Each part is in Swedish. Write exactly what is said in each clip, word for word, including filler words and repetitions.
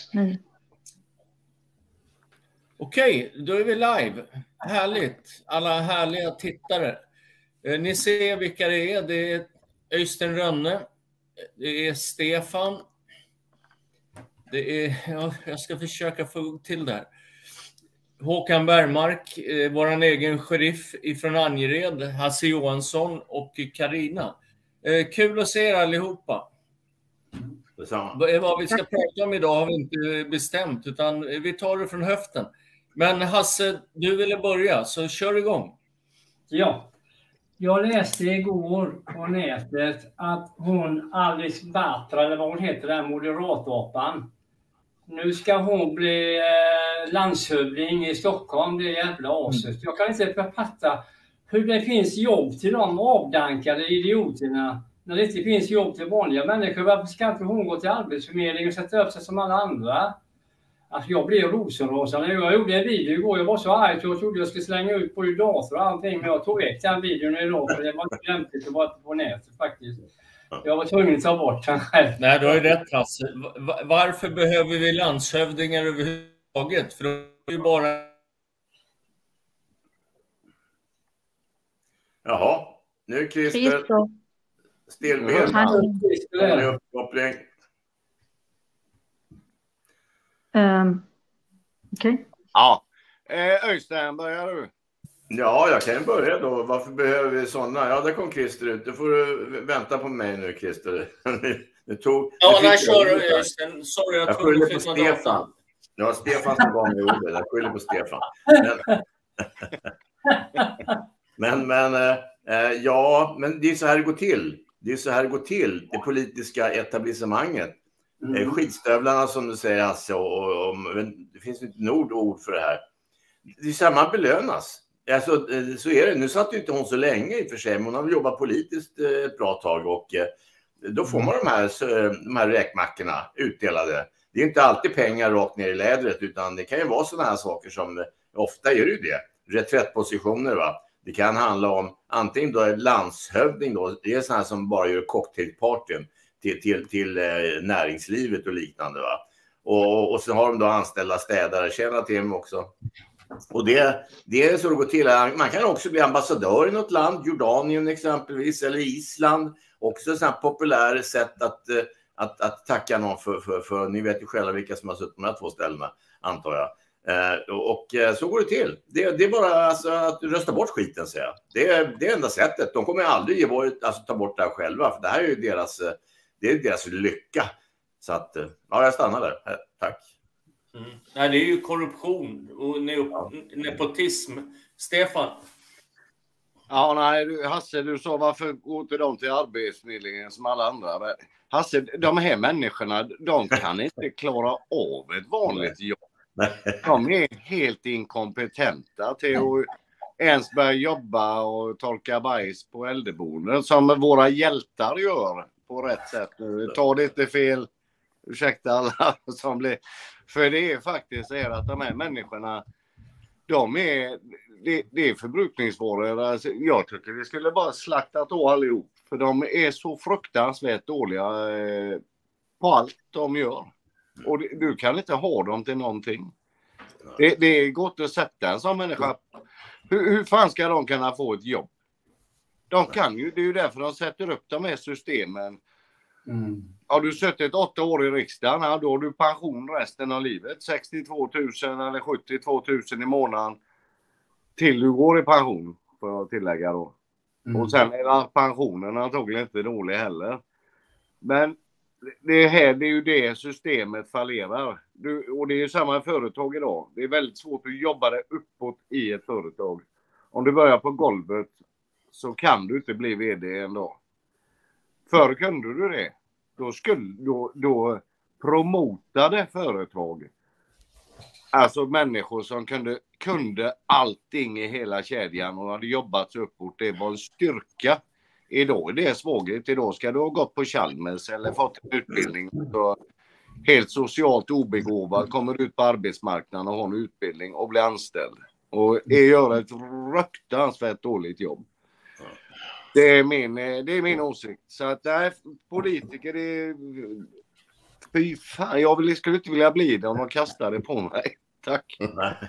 Mm. Okej, då är vi live. Härligt. Alla härliga tittare. Eh, ni ser vilka det är. Det är Öystein Rönne. Det är Stefan. Det är, ja, jag ska försöka få till det här. Håkan Bergmark, eh, våran egen sheriff ifrån Angered, Hasse Johansson och Karina. Eh, kul att se er allihopa. Detsamma. Vad vi ska prata om idag har vi inte bestämt, utan vi tar det från höften. Men Hasse, du ville börja, så kör igång. Ja, jag läste igår på nätet att hon Alice Batra, eller vad hon heter, den moderatapan. Nu ska hon bli eh, landshövding i Stockholm, det är jävla aset. Jag kan inte fatta hur det finns jobb till de avdankade idioterna. När det inte finns jobb till vanliga människor, varför ska inte hon gå till Arbetsförmedlingen och sätta upp sig som alla andra? Alltså jag blev rosenrasande. Jag gjorde en video igår, jag var så arg så jag trodde jag skulle slänga ut på dator och allting. Men jag tog väck den videon idag för det var inte lämpligt att vara på nätet faktiskt. Jag var tvungen att ta bort den själv. Nej, du har ju rätt Hasse. Varför behöver vi landshövdingar överhuvudtaget? För det är ju bara... Jaha, nu är Christer stelbent. Uppkoppling. Um, Okej. Okay. Ja, eh, Öystein, börjar du? Ja, jag kan börja då. Varför behöver vi sådana? Ja, där kom Christer ut. Då får du vänta på mig nu, Christer. Du tog... Ja, där kör du, Öystein. Sorry, jag, jag skyller på Stefan. Ja, Stefan som gav mig ordet. Jag skyller på Stefan. Men, men, men äh, ja, men det är så här det går till. Det är så här det går till, det politiska etablissemanget. Mm. Skitstövlarna som du säger, Hasse, och, och, och det finns inte något ord för det här. Det är samma belönas. Alltså, så är det. Nu satt ju inte hon så länge i och för sig, men hon har jobbat politiskt ett bra tag och då får man de här, de här räkmackorna utdelade. Det är inte alltid pengar rakt ner i lädret, utan det kan ju vara sådana här saker som, ofta är det ju det, reträttpositioner va. Det kan handla om antingen då är landshövding då, det är sådana här som bara gör cocktailpartyn till, till, till eh, näringslivet och liknande va. Och, och så har de då anställda städare, känner till dem också. Och det, det är så det går till. Man kan också bli ambassadör i något land, Jordanien exempelvis, eller Island. Också ett sånt populär sätt att, att, att tacka någon för, för, för, ni vet ju själva vilka som har suttit på de här två ställena, antar jag. Eh, och, och så går det till. Det, det är bara alltså, att rösta bort skiten, säger jag. Det är det enda sättet. De kommer aldrig ge bort, alltså, ta bort det här själva, för det här är ju deras, det är deras lycka. Så att, ja, jag stannar där. Tack. Mm. Nej, det är ju korruption och ne- nepotism. Stefan? Ja, nej, du, Hasse, du sa varför går inte de till Arbetsförmedlingen som alla andra? Men, Hasse, de här människorna, de kan inte klara av ett vanligt jobb. De är helt inkompetenta till att ens börja jobba och torka bajs på äldreboenden som våra hjältar gör på rätt sätt nu. Ta det inte fel. Ursäkta alla som blir... För det är faktiskt så att de här människorna, de är, det, det är förbrukningsvaror. Alltså, jag tycker vi skulle bara slakta då allihop. För de är så fruktansvärt dåliga eh, på allt de gör. Och det, du kan inte ha dem till någonting. Det, det är gott att sätta en sån människa. Hur, hur fan ska de kunna få ett jobb? De kan ju, det är ju därför de sätter upp de här systemen. Mm. Har du suttit åtta år i riksdagen, ja, då har du pension resten av livet. sextiotvå tusen eller sjuttiotvå tusen i månaden till du går i pension, för att tillägga då. Mm. Och sen är pensionen antagligen inte dålig heller. Men det här, det är ju det systemet fallerar. Du, och det är ju samma företag idag. Det är väldigt svårt att jobba det uppåt i ett företag. Om du börjar på golvet så kan du inte bli vd en dag. Förr kunde du det. Då, skulle, då, då promotade företag. Alltså människor som kunde, kunde allting i hela kedjan och hade jobbat sig uppåt. Det var en styrka. Idag är det svaghet. Idag ska du ha gått på Chalmers eller fått en utbildning. Så helt socialt obegåvad kommer ut på arbetsmarknaden och har en utbildning och blir anställd. Och gör ett fruktansvärt dåligt jobb. Det är min, det är min åsikt. Så att nej, politiker, det är Fy fan, jag vill, skulle inte vilja bli det om de kastar det på mig. Tack.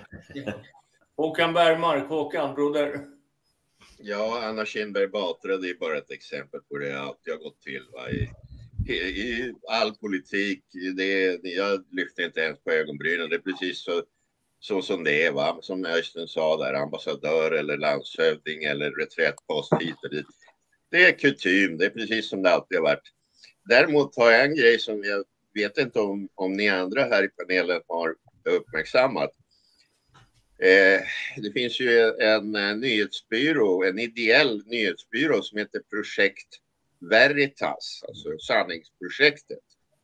Håkan Bergmark, Håkan, broder. Ja, Anna Kinberg Batra, det är bara ett exempel på det alltid har gått till. Va? I, i, I all politik, det, jag lyfter inte ens på ögonbrynen. Det är precis så, så som det är, va? Som Östen sa där, ambassadör eller landshövding eller reträttpost hit och dit. Det är kutym, det är precis som det alltid har varit. Däremot har jag en grej som jag vet inte om, om ni andra här i panelen har uppmärksammat. Eh, det finns ju en, en nyhetsbyrå, en ideell nyhetsbyrå som heter Projekt Veritas, alltså sanningsprojektet.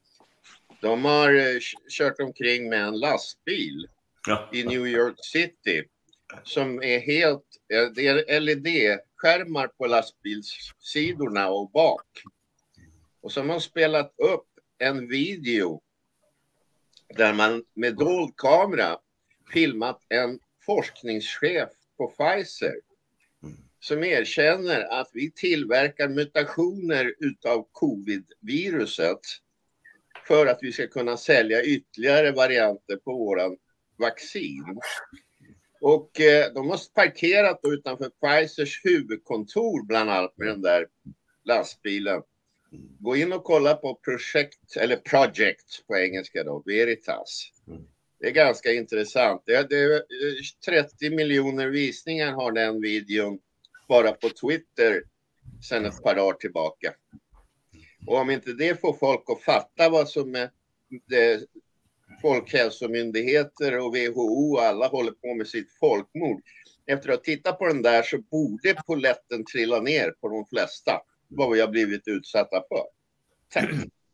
De har eh, kört omkring med en lastbil ja. i New York City som är helt, eh, det är L E D-skärmar på lastbilssidorna och bak. Och så har man spelat upp en video där man med dold kamera filmat en forskningschef på Pfizer som erkänner att vi tillverkar mutationer utav covid-viruset för att vi ska kunna sälja ytterligare varianter på våran vaccin. Och eh, de har parkerat utanför Pfizers huvudkontor bland annat med den där lastbilen. Gå in och kolla på projekt, eller project på engelska då, Veritas. Det är ganska intressant. Det är, det är trettio miljoner visningar har den videon bara på Twitter sedan ett par dagar tillbaka. Och om inte det får folk att fatta vad som är det, Folkhälsomyndigheter och W H O och alla håller på med sitt folkmord. Efter att titta på den där så borde poletten trilla ner på de flesta. Vad vi har blivit utsatta för. Tack.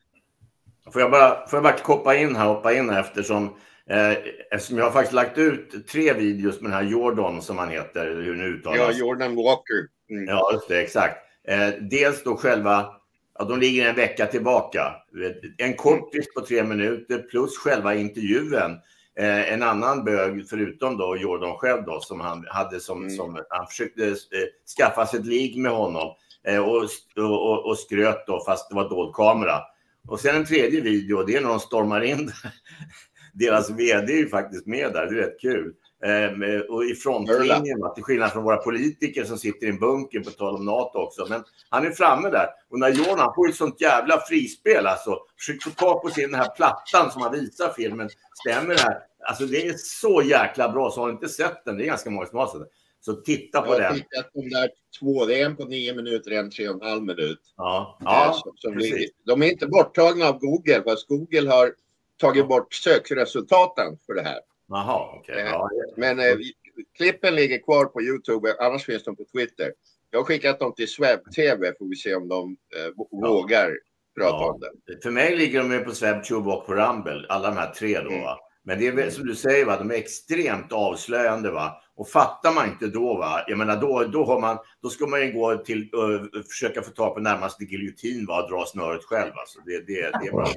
Får jag bara, får jag bara hoppa in här, hoppa in här eftersom, eh, eftersom jag har faktiskt lagt ut tre videos med den här Jordan som han heter, hur nu uttalas. Ja, Jordan Walker. Mm. Ja, just det, exakt. Eh, dels då själva, ja, de ligger en vecka tillbaka. En kortis på tre minuter plus själva intervjun. Eh, en annan bög förutom då Jordan själv då som han hade som, mm. som han försökte eh, skaffa sig ett ligg med honom. Och, och, och skröt då fast det var dold kamera. Och sen en tredje video, det är när de stormar in. Deras vd är ju faktiskt med där, det är rätt kul. Eh, och i frontlinjen, till skillnad från våra politiker som sitter i en bunker på tal om NATO också. Men han är framme där. Och när Jordan, han får ju ett sånt jävla frispel alltså. Försöker få tag på sin den här plattan som han visar filmen. Stämmer det här? Alltså det är så jäkla bra, så har inte sett den. Det är ganska många som har sett den. Så titta på jag den. Jag har de där två, det är en på nio minuter, en tre och en halv minut. Ja, ja som, som ligger. De är inte borttagna av Google, fast Google har tagit bort sökresultaten för det här. Jaha, okej. Okay. Ja, ja. Men eh, klippen ligger kvar på YouTube, annars finns de på Twitter. Jag har skickat dem till Swebb T V, får vi se om de eh, vågar ja. prata ja. om det. För mig ligger de ju på SwebbTube och på Rumble, alla de här tre då, mm. va? Men det är väl som du säger, va, de är extremt avslöjande, va. Och fattar man inte då, va, jag menar då, då, har man, då ska man ju gå till och uh, försöka få ta på närmaste giljotin, va, och dra snöret själv. Alltså. Det, det, det är bara...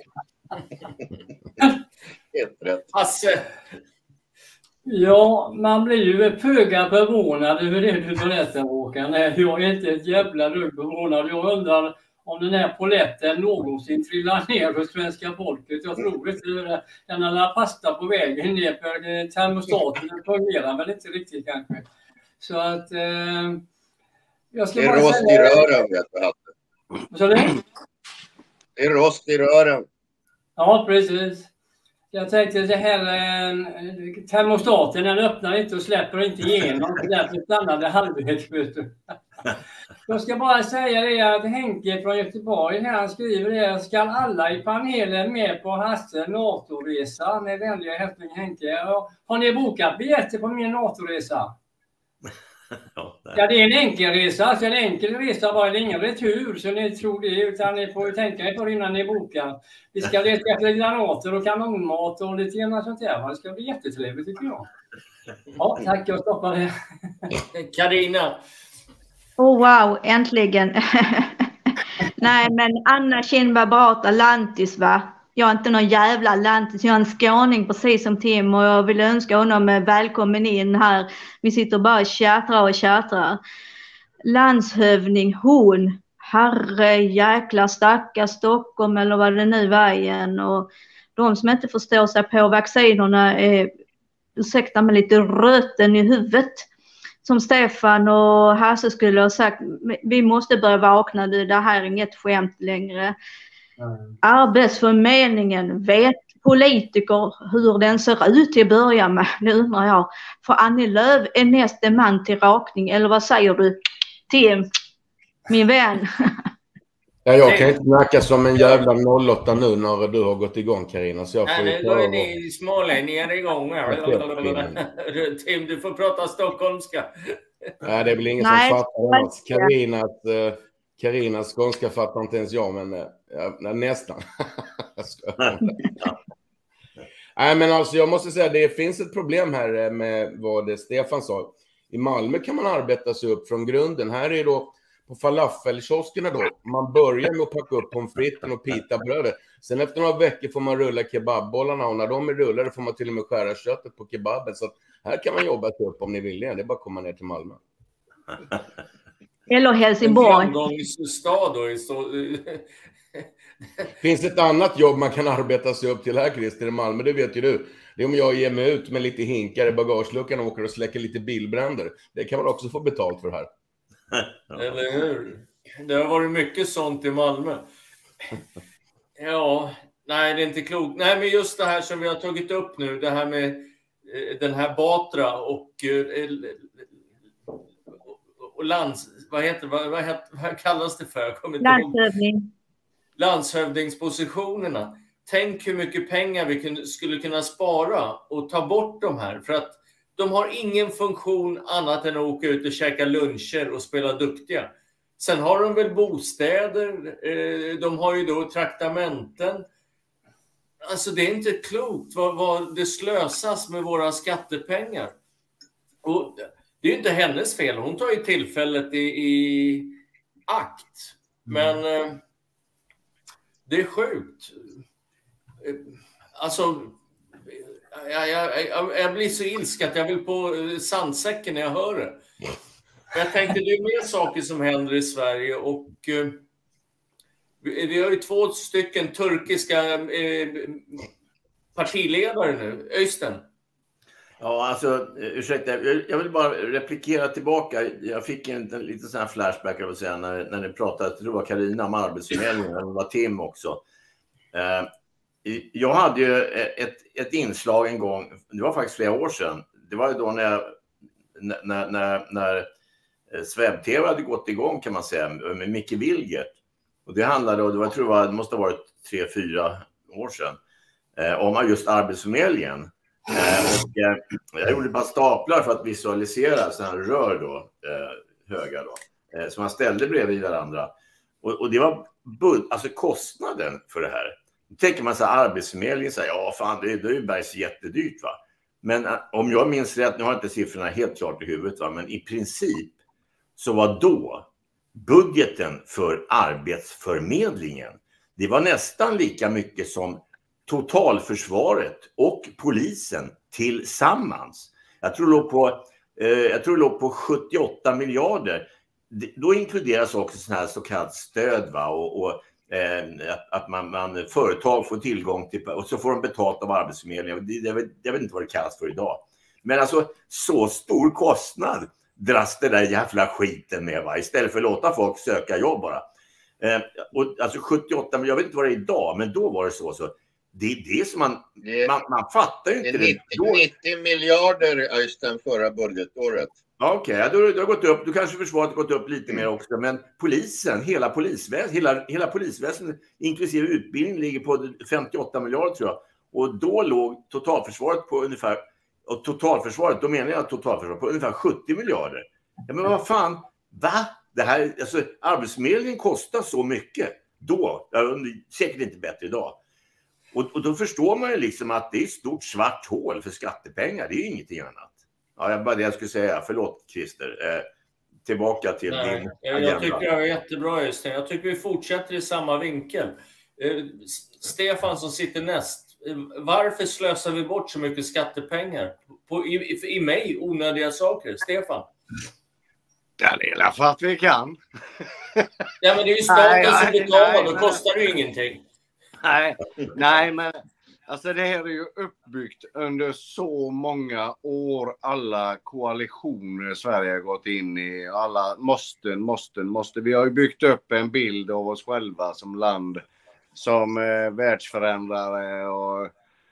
Helt rätt. Hasse. Ja, man blir ju föga förvånad över det du berättar, Håkan. Jag är inte ett jävla dugg förvånad. Jag undrar om den här poletten någonsin trillar ner för svenska folket. Jag tror inte det. Den har pasta på vägen ner för termostaten fungerar väl inte riktigt kanske. Så att... Eh, jag ska det är bara rost säga... i rören, vet du, Hasse. Vad sa du? Det är rost i rören. Ja, precis. Jag tänkte det här, eh, termostaten den öppnar inte och släpper inte igenom. Därför stannar det halvvägs. Jag ska bara säga det att Henke från Göteborg här, han skriver det. Ska alla i panelen med på Hasse NATO-resa? Med vänliga hälsning Henke. Har ni bokat biljetter på min NATO-resa? Ja, det är en enkel resa. Alltså en enkel resa var det ingen retur. Så ni tror det, utan ni får tänka er på innan ni bokar. Vi ska leta efter granater och kanonmat och lite grann sånt där. Det ska bli jättetrevligt tycker jag. Ja, tack. Jag stoppar det. Carina. Oh wow, äntligen. Nej, men Anna Kinberg Batra, lantis, va? Jag är inte någon jävla lantis, jag är en skåning precis som Tim och jag vill önska honom välkommen in här. Vi sitter bara och tjattrar och tjattrar. Landshövding, hon, herre jäkla stackars Stockholm eller vad det nu var igen. Och de som inte förstår sig på vaccinerna är, ursäkta mig, lite röten i huvudet. Som Stefan och Hasse skulle ha sagt, vi måste börja vakna nu, det här är inget skämt längre. Mm. Arbetsförmedlingen, vet politiker hur den ser ut till början med, nu undrar jag. För Annie Lööf är nästa man till rakning, eller vad säger du till min vän? Ja, jag kan inte snacka som en jävla noll åtta nu när du har gått igång, Carina. Så jag får Nej, då är ni smålänningar igång. Tim, du får prata stockholmska. Nej, det är väl ingen Nej, som fattar något. Carinas, uh, Carinas skånska fattar inte ens jag, men uh, ja, nästan. Nej, men alltså jag måste säga, det finns ett problem här med vad Stefan sa. I Malmö kan man arbeta sig upp från grunden. Här är då på falafelkioskerna då. Man börjar med att packa upp pommes fritesen och pitabrödet. Sen efter några veckor får man rulla kebabbollarna. Och när de är rullade får man till och med skära köttet på kebaben. Så att här kan man jobba sig upp om ni vill det. Det är bara att komma ner till Malmö. Eller Helsingborg. Framgångsstad då. Så... Finns ett annat jobb man kan arbeta sig upp till här, Christer, i Malmö, det vet ju du. Det är om jag ger mig ut med lite hinkar i bagageluckan och åker och släcker lite bilbränder. Det kan man också få betalt för här. Eller hur? Det har varit mycket sånt i Malmö. Ja, nej, det är inte klokt. Nej, men just det här som vi har tagit upp nu, det här med eh, den här Batra och, eh, och lands... Vad heter vad, vad, heter, vad kallas det för? Landshövding. Landshövdingspositionerna. Tänk hur mycket pengar vi kun, skulle kunna spara och ta bort de här. För att de har ingen funktion annat än att åka ut och käka luncher och spela duktiga. Sen har de väl bostäder. Eh, de har ju då traktamenten. Alltså det är inte klokt vad, vad det slösas med våra skattepengar. Och det är ju inte hennes fel. Hon tar ju tillfället i, i akt. Men... Eh, det är sjukt. Alltså, jag, jag, jag, jag blir så ilsken att jag vill på sandsäcken när jag hör det. Jag tänkte, det är mer saker som händer i Sverige och uh, vi, vi har ju två stycken turkiska uh, partiledare nu. Öystein. Ja, alltså, ursäkta, jag vill bara replikera tillbaka. Jag fick en, en liten sån här flashback av att säga när, när ni pratade, jag tror det var Carina om arbetsförmedlingen, det var Tim också. Eh, jag hade ju ett, ett inslag en gång, det var faktiskt flera år sedan. Det var ju då när, jag, när, när, när Sveb-T V hade gått igång kan man säga, med Micke Wilgert. Och det handlade, och det var, jag tror det, var, det måste ha varit tre, fyra år sedan, eh, om just arbetsförmedlingen. Eh, och, eh, jag gjorde bara staplar för att visualisera sådana här rör då, eh, höga då, eh, som man ställde bredvid varandra. Och, och det var bud, alltså kostnaden för det här. Då tänker man så här, arbetsförmedlingen säger, ja fan det är, det är ju bergs jättedyrt va. Men eh, om jag minns rätt, nu har jag inte siffrorna helt klart i huvudet va, men i princip så var då budgeten för arbetsförmedlingen, det var nästan lika mycket som totalförsvaret och polisen tillsammans. Jag tror det låg på, eh, jag tror det låg på sjuttioåtta miljarder. Då inkluderas också sån här så kallat stöd va? Och, och eh, att man, man, företag får tillgång till, och så får de betalt av Arbetsförmedlingen. Det, jag, vet, jag vet inte vad det kallas för idag. Men alltså så stor kostnad dras det där jävla skiten med va? Istället för att låta folk söka jobb bara. Eh, och, alltså sjuttioåtta miljarder, jag vet inte vad det är idag, men då var det så så. Det är det som man, det, man, man fattar ju inte. Det är nittio, nittio miljarder Öystein förra budgetåret. Okej, okay, du, du har gått upp, du kanske försvaret har gått upp lite mer också, men polisen, hela polisväsendet, hela, hela polisväsendet inklusive utbildning ligger på femtioåtta miljarder tror jag. Och då låg totalförsvaret på ungefär, och totalförsvaret, då menar jag totalförsvaret på ungefär sjuttio miljarder. Ja, men vad fan, va? Det här, alltså arbetsförmedlingen kostar så mycket då, säkert inte bättre idag. Och, och då förstår man ju liksom att det är ett stort svart hål för skattepengar. Det är ju ingenting annat. Ja, jag bara det jag skulle säga. Förlåt, Christer. Eh, tillbaka till Nej, din jag agenda. Jag tycker det är jättebra just det. Jag tycker vi fortsätter i samma vinkel. Eh, Stefan som sitter näst. Eh, varför slösar vi bort så mycket skattepengar på, i, i mig onödiga saker? Stefan? Ja, det är för att vi kan. Ja, men det är ju staten Nej, som nej, betalar, nej, då men- kostar det ju ingenting. Nej, nej, men alltså det här är ju uppbyggt under så många år. Alla koalitioner Sverige har gått in i. Alla måste, måste, måste. Vi har ju byggt upp en bild av oss själva som land. Som eh, världsförändrare och...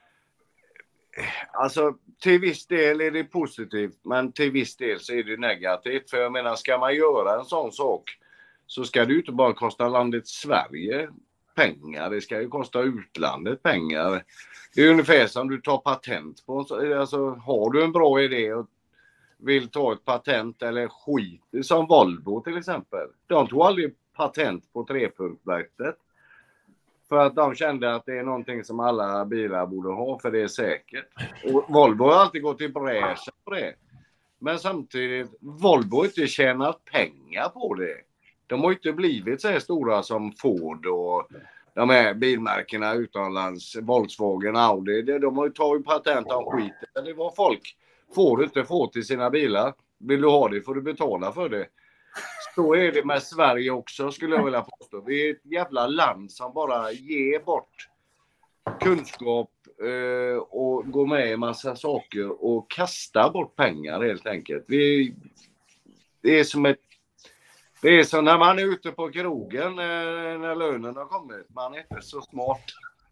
Alltså till viss del är det positivt, men till viss del så är det negativt. För jag menar, ska man göra en sån sak så ska det ju inte bara kosta landet Sverige pengar. Det ska ju kosta utlandet pengar. Det är ungefär som du tar patent på. Alltså, har du en bra idé och vill ta ett patent eller skit, som Volvo till exempel. De tog aldrig patent på trepunktverket. För att de kände att det är någonting som alla bilar borde ha, för det är säkert. Och Volvo har alltid gått i bräschen på det. Men samtidigt, Volvo har inte tjänat pengar på det. De har inte blivit så här stora som Ford och de här bilmärkena utomlands, Volkswagen, Audi. De har ju tagit patent om skiten. Det var folk får du inte få till sina bilar. Vill du ha det får du betala för det. Så är det med Sverige också, skulle jag vilja påstå. Vi är ett jävla land som bara ger bort kunskap eh, och går med i massa saker och kastar bort pengar helt enkelt. Vi, det är som ett Det är som när man är ute på krogen eh, när lönen har kommit. Man är inte så smart.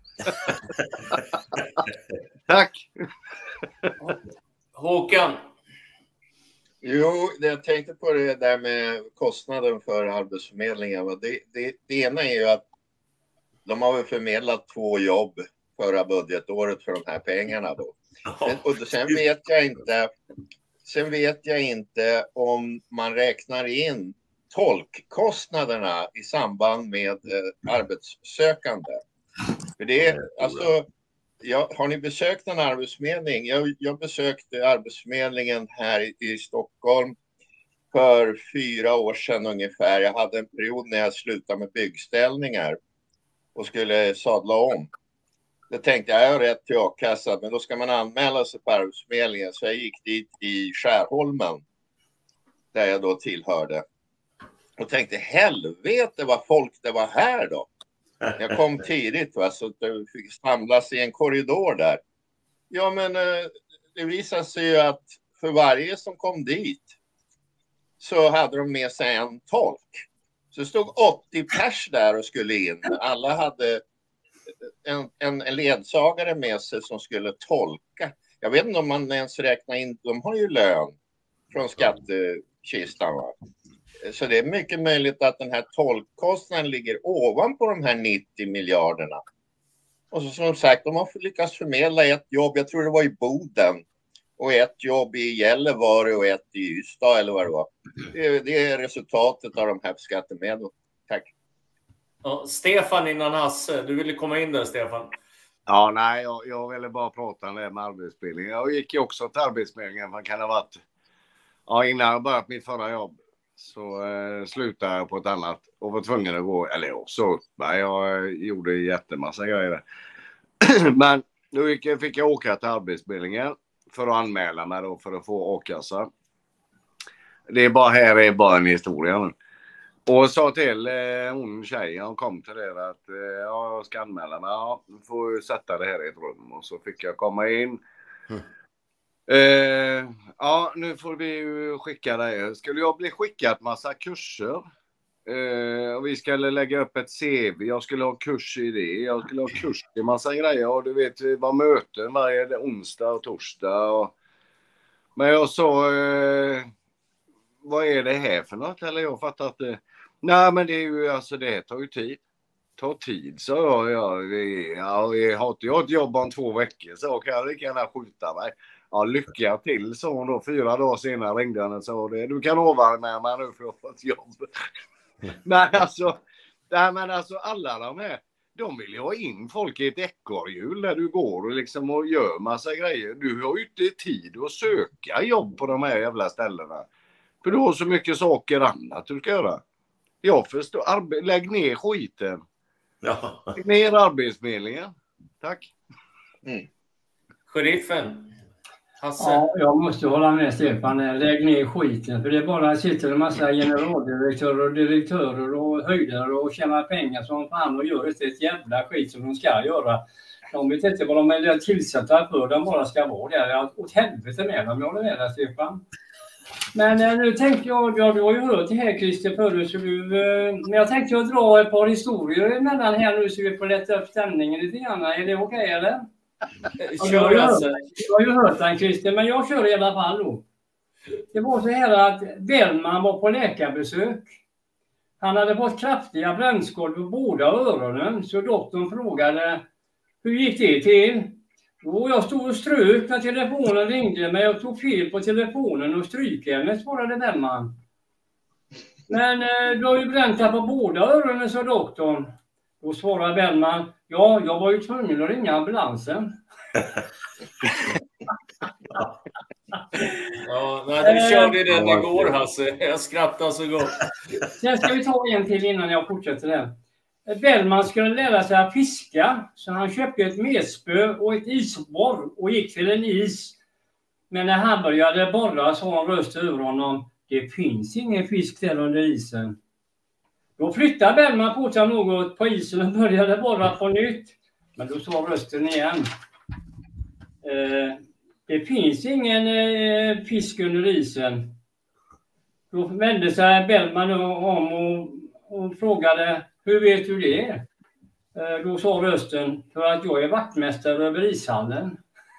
Tack. Håkan. Jo, jag tänkte på det där med kostnaden för Arbetsförmedlingen. Det, det, det ena är ju att de har väl förmedlat två jobb förra budgetåret för de här pengarna då. Men, och sen vet jag inte sen vet jag inte om man räknar in tolkkostnaderna i samband med eh, arbetssökande. För det är alltså, ja, har ni besökt en arbetsförmedling? Jag, jag besökte arbetsförmedlingen här i, i Stockholm för fyra år sedan ungefär. Jag hade en period när jag slutade med byggställningar och skulle sadla om. Då tänkte jag, jag har rätt till a-kassa, men då ska man anmäla sig på arbetsförmedlingen. Så jag gick dit i Skärholmen, där jag då tillhörde. Och tänkte, helvete vad folk det var här då. Jag kom tidigt, va, så det fick samlas i en korridor där. Ja, men det visade sig ju att för varje som kom dit så hade de med sig en tolk. Så det stod åttio pers där och skulle in. Alla hade en, en, en ledsagare med sig som skulle tolka. Jag vet inte om man ens räknar in, de har ju lön från skattekistan, va? Så det är mycket möjligt att den här tolkkostnaden ligger ovanpå de här nittio miljarderna. Och så som sagt, de har lyckats förmedla ett jobb, jag tror det var i Boden, och ett jobb i Gällivare och ett i Ystad eller vad det var. Det är, det är resultatet av de här skattemedlen. Tack. Ja, Stefan innan Hasse, du ville komma in där, Stefan. Ja, nej, jag, jag ville bara prata med arbetsförmedlingen. Jag gick ju också till arbetsförmedlingen, man kan ha varit, ja, innan jag börjat mitt förra jobb. Så eh, slutade jag på ett annat och var tvungen att gå, eller ja, så nej, jag gjorde jättemassa grejer. Men då gick, fick jag åka till arbetsförmedlingen för att anmäla mig då för att få a-kassa. Det är bara här är bara en historia. Men. Och sa till eh, hon tjejen, hon kom till det att eh, ja, jag ska anmäla mig. Ja, du får sätta det här i ett rum. Och så fick jag komma in. Mm. Eh, ja, nu får vi ju skicka dig. Skulle jag bli skickad massa kurser? Eh, och vi skulle lägga upp ett C V. Jag skulle ha kurs i det. Jag skulle ha kurs i massa grejer. Och du vet, vi var möten varje onsdag och torsdag. Och... Men jag sa, eh, vad är det här för något? Eller jag fattar att det... Nej, men det är ju, alltså det tar ju tid. Tar tid, så jag. Ja, ja, jag har inte jag ett jobb om två veckor så kan jag lika gärna skjuta mig. Ja, lycka till, så hon då. Fyra dagar senare ringde han och sa det. Du kan avvara med mig nu för att få ett jobb. Men alltså, nej, men alltså alla de här, de vill ju ha in folk i ett ekorrhjul där du går och liksom och gör massa grejer. Du har ju inte tid att söka jobb på de här jävla ställena. För du har så mycket saker annat du ska göra. Jag förstår, arbe- lägg ner skiten. Ja. Lägg ner arbetsförmedlingen. Tack. Mm. Sheriffen. Hasse? Ja, jag måste hålla med Stefan. Lägg ner skiten. För det är bara sitter en massa generaldirektörer och direktörer och höjdare och tjänar pengar som fan och gör ett jävla skit som de ska göra. De vet inte vad de är tillsatta för. De bara ska vara där. Åt helvete med dem. Jag håller med dig, Stefan. Men eh, nu tänkte jag, ja, du har ju hört det här Christer förut, så du, eh, men jag tänkte jag dra ett par historier emellan här nu så vi får lätta upp stämningen lite grann. Är det okej okay, eller? Kör jag, alltså. jag har ju hört den Christer, men jag kör i alla fall då. Det var så här att Bellman var på läkarbesök. Han hade fått kraftiga brännskador på båda öronen, så doktorn frågade hur gick det till? Jo, jag stod och strök när telefonen ringde, men jag tog fel på telefonen och strykämnet, svarade Bellman. Men eh, du har ju bränt på båda öronen, sa doktorn. Då svarade Bellman, ja, jag var ju tvungen att ringa ambulansen. Ja, nej, du körde den igår, Hasse. Jag skrattar så gott. Sen ska vi ta en till innan jag fortsätter den. Bellman skulle lära sig att fiska, så han köpte ett medspö och ett isborr och gick till en is. Men när han började borra så en röst över honom, det finns ingen fisk där under isen. Då flyttade Bellman på sig något på isen och började borra på nytt. Men då sa rösten igen, eh, det finns ingen eh, fisk under isen. Då vände sig Bellman om och, och frågade, hur vet du det? Då sa rösten, för att jag är vaktmästare över ishallen.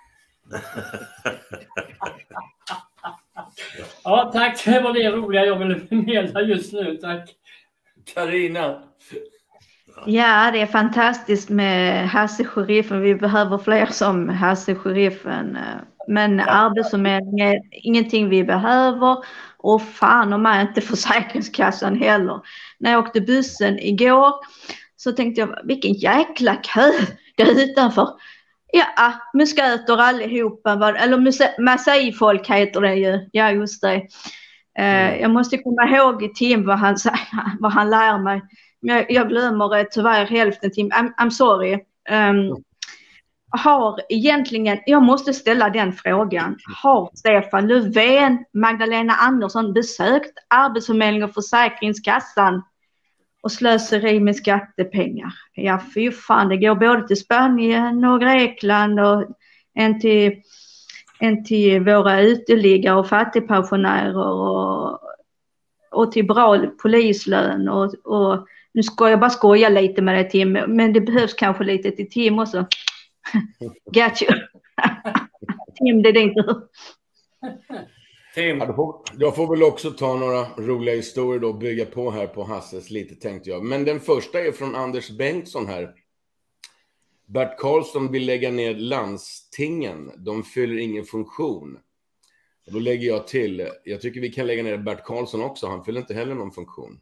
Ja, tack. Det var det roliga jag ville förmedla just nu. Tack. Carina. Ja, det är fantastiskt med Hasse-sheriffen. Vi behöver fler som Hasse-sheriffen. Men arbetsförmedling är ingenting vi behöver. Och fan om man inte Försäkringskassan heller. När jag åkte bussen igår så tänkte jag, vilken jäkla kö där utanför. Ja, musköter allihopa. Eller massagifolk heter det ju. Ja, just det. Mm. Jag måste komma ihåg Tim vad han, vad han lär mig. Jag, jag glömmer tyvärr hälften Tim. I'm, I'm sorry. Um, har egentligen, jag måste ställa den frågan. Har Stefan Löfven, Magdalena Andersson besökt Arbetsförmedlingen och Försäkringskassan och slöseri med skattepengar? Ja, fy fan, det går både till Spanien och Grekland och en till, en till våra uteliggare och fattigpensionärer och, och till bra polislön och, och nu ska jag bara skoja lite med det Tim, men det behövs kanske lite till Tim också. Got you. Tim, det är din tur. Tim. Ja, får, jag får väl också ta några roliga historier då och bygga på här på Hasses lite tänkte jag. Men den första är från Anders Bengtsson här. Bert Karlsson vill lägga ner landstingen. De fyller ingen funktion. Och då lägger jag till. Jag tycker vi kan lägga ner Bert Karlsson också. Han fyller inte heller någon funktion.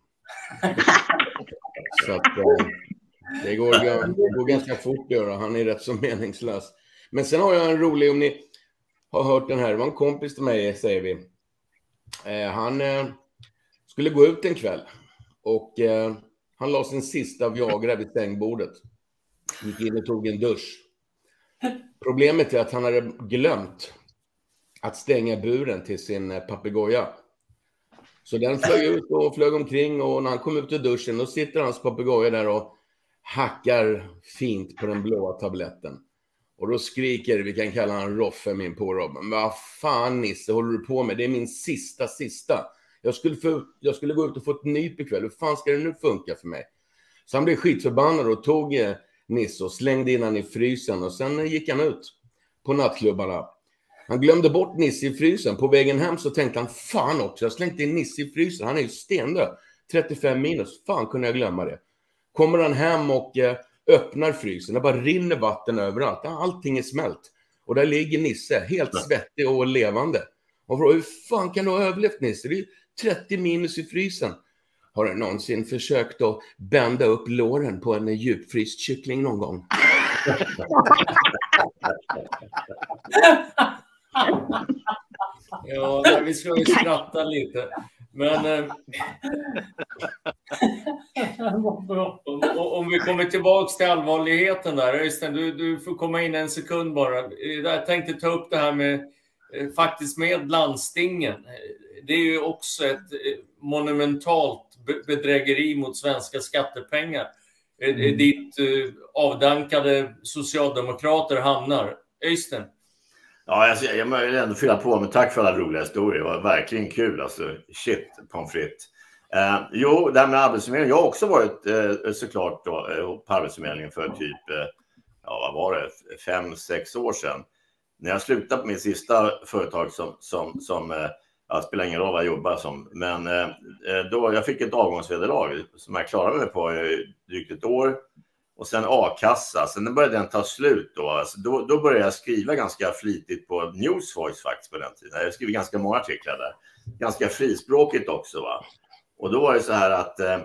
Så att... Det går, det går ganska fort att göra. Han är rätt så meningslös. Men sen har jag en rolig, om ni har hört den här. Det var en kompis till mig, säger vi. Eh, han eh, skulle gå ut en kväll. Och eh, han la sin sista Viagra vid sängbordet. Gick in och tog en dusch. Problemet är att han hade glömt att stänga buren till sin eh, papegoja. Så den flög ut och flög omkring. Och när han kom ut ur duschen, då sitter hans papegoja där och hackar fint på den blåa tabletten. Och då skriker, vi kan kalla han Roffe, min pårobben. Vad fan Nisse, håller du på med? Det är min sista, sista. Jag skulle, få, jag skulle gå ut och få ett nyp ikväll. Hur fan ska det nu funka för mig? Så han blev skitförbannad och tog eh, Nisse och slängde in han i frysen. Och sen eh, gick han ut på nattklubbarna. Han glömde bort Nisse i frysen. På vägen hem så tänkte han, fan också, jag slängde in Nisse i frysen. Han är ju stendöd. trettiofem minus, fan kunde jag glömma det. Kommer han hem och eh, öppnar frysen. Det bara rinner vatten överallt. Allting är smält. Och där ligger Nisse helt svettig och levande. Och frågar, hur fan kan du ha överlevt Nisse? Det är trettio minus i frysen. Har du någonsin försökt att bända upp låren på en djupfryst kyckling någon gång? Ja, vi ska ju skratta lite. Men eh, om vi kommer tillbaka till allvarligheten där, Östen, du, du får komma in en sekund bara. Jag tänkte ta upp det här med eh, faktiskt med landstingen. Det är ju också ett eh, monumentalt bedrägeri mot svenska skattepengar. Mm. Dit eh, avdankade socialdemokrater hamnar. Öystein. Ja, alltså, jag vill ändå fylla på med tack för alla roliga historier. Det var verkligen kul. Alltså, shit, pommes frites. Eh, jo, det här med Arbetsförmedlingen. Jag har också varit eh, såklart då, eh, på Arbetsförmedlingen för typ, eh, ja vad var det, fem, sex år sedan. När jag slutade på mitt sista företag som, som, som eh, jag spelar ingen roll vad jag jobbar som. Men eh, då jag fick ett avgångsvederlag som jag klarade mig på i drygt ett år. Och sen a-kassa. Sen började den ta slut då. Alltså då. Då började jag skriva ganska flitigt på Newsvoice faktiskt på den tiden. Jag skrev ganska många artiklar där. Ganska frispråkigt också va. Och då var det så här att eh,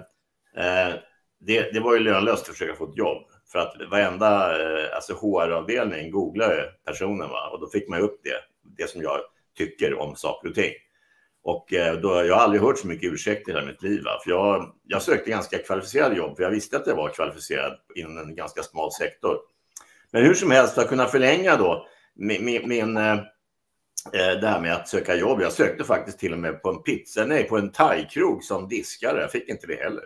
det, det var ju lönlöst att försöka få ett jobb. För att varenda eh, alltså H R-avdelning googlade personen va. Och då fick man upp det. Det som jag tycker om saker och ting. Och eh, då, jag har aldrig hört så mycket ursäkter i hela mitt liv. Va? För jag, jag sökte ganska kvalificerade jobb. För jag visste att jag var kvalificerad inom en ganska smal sektor. Men hur som helst för att kunna förlänga då min, min, min eh, det här med att söka jobb. Jag sökte faktiskt till och med på en pizza, nej på en thai-krog som diskare. Jag fick inte det heller.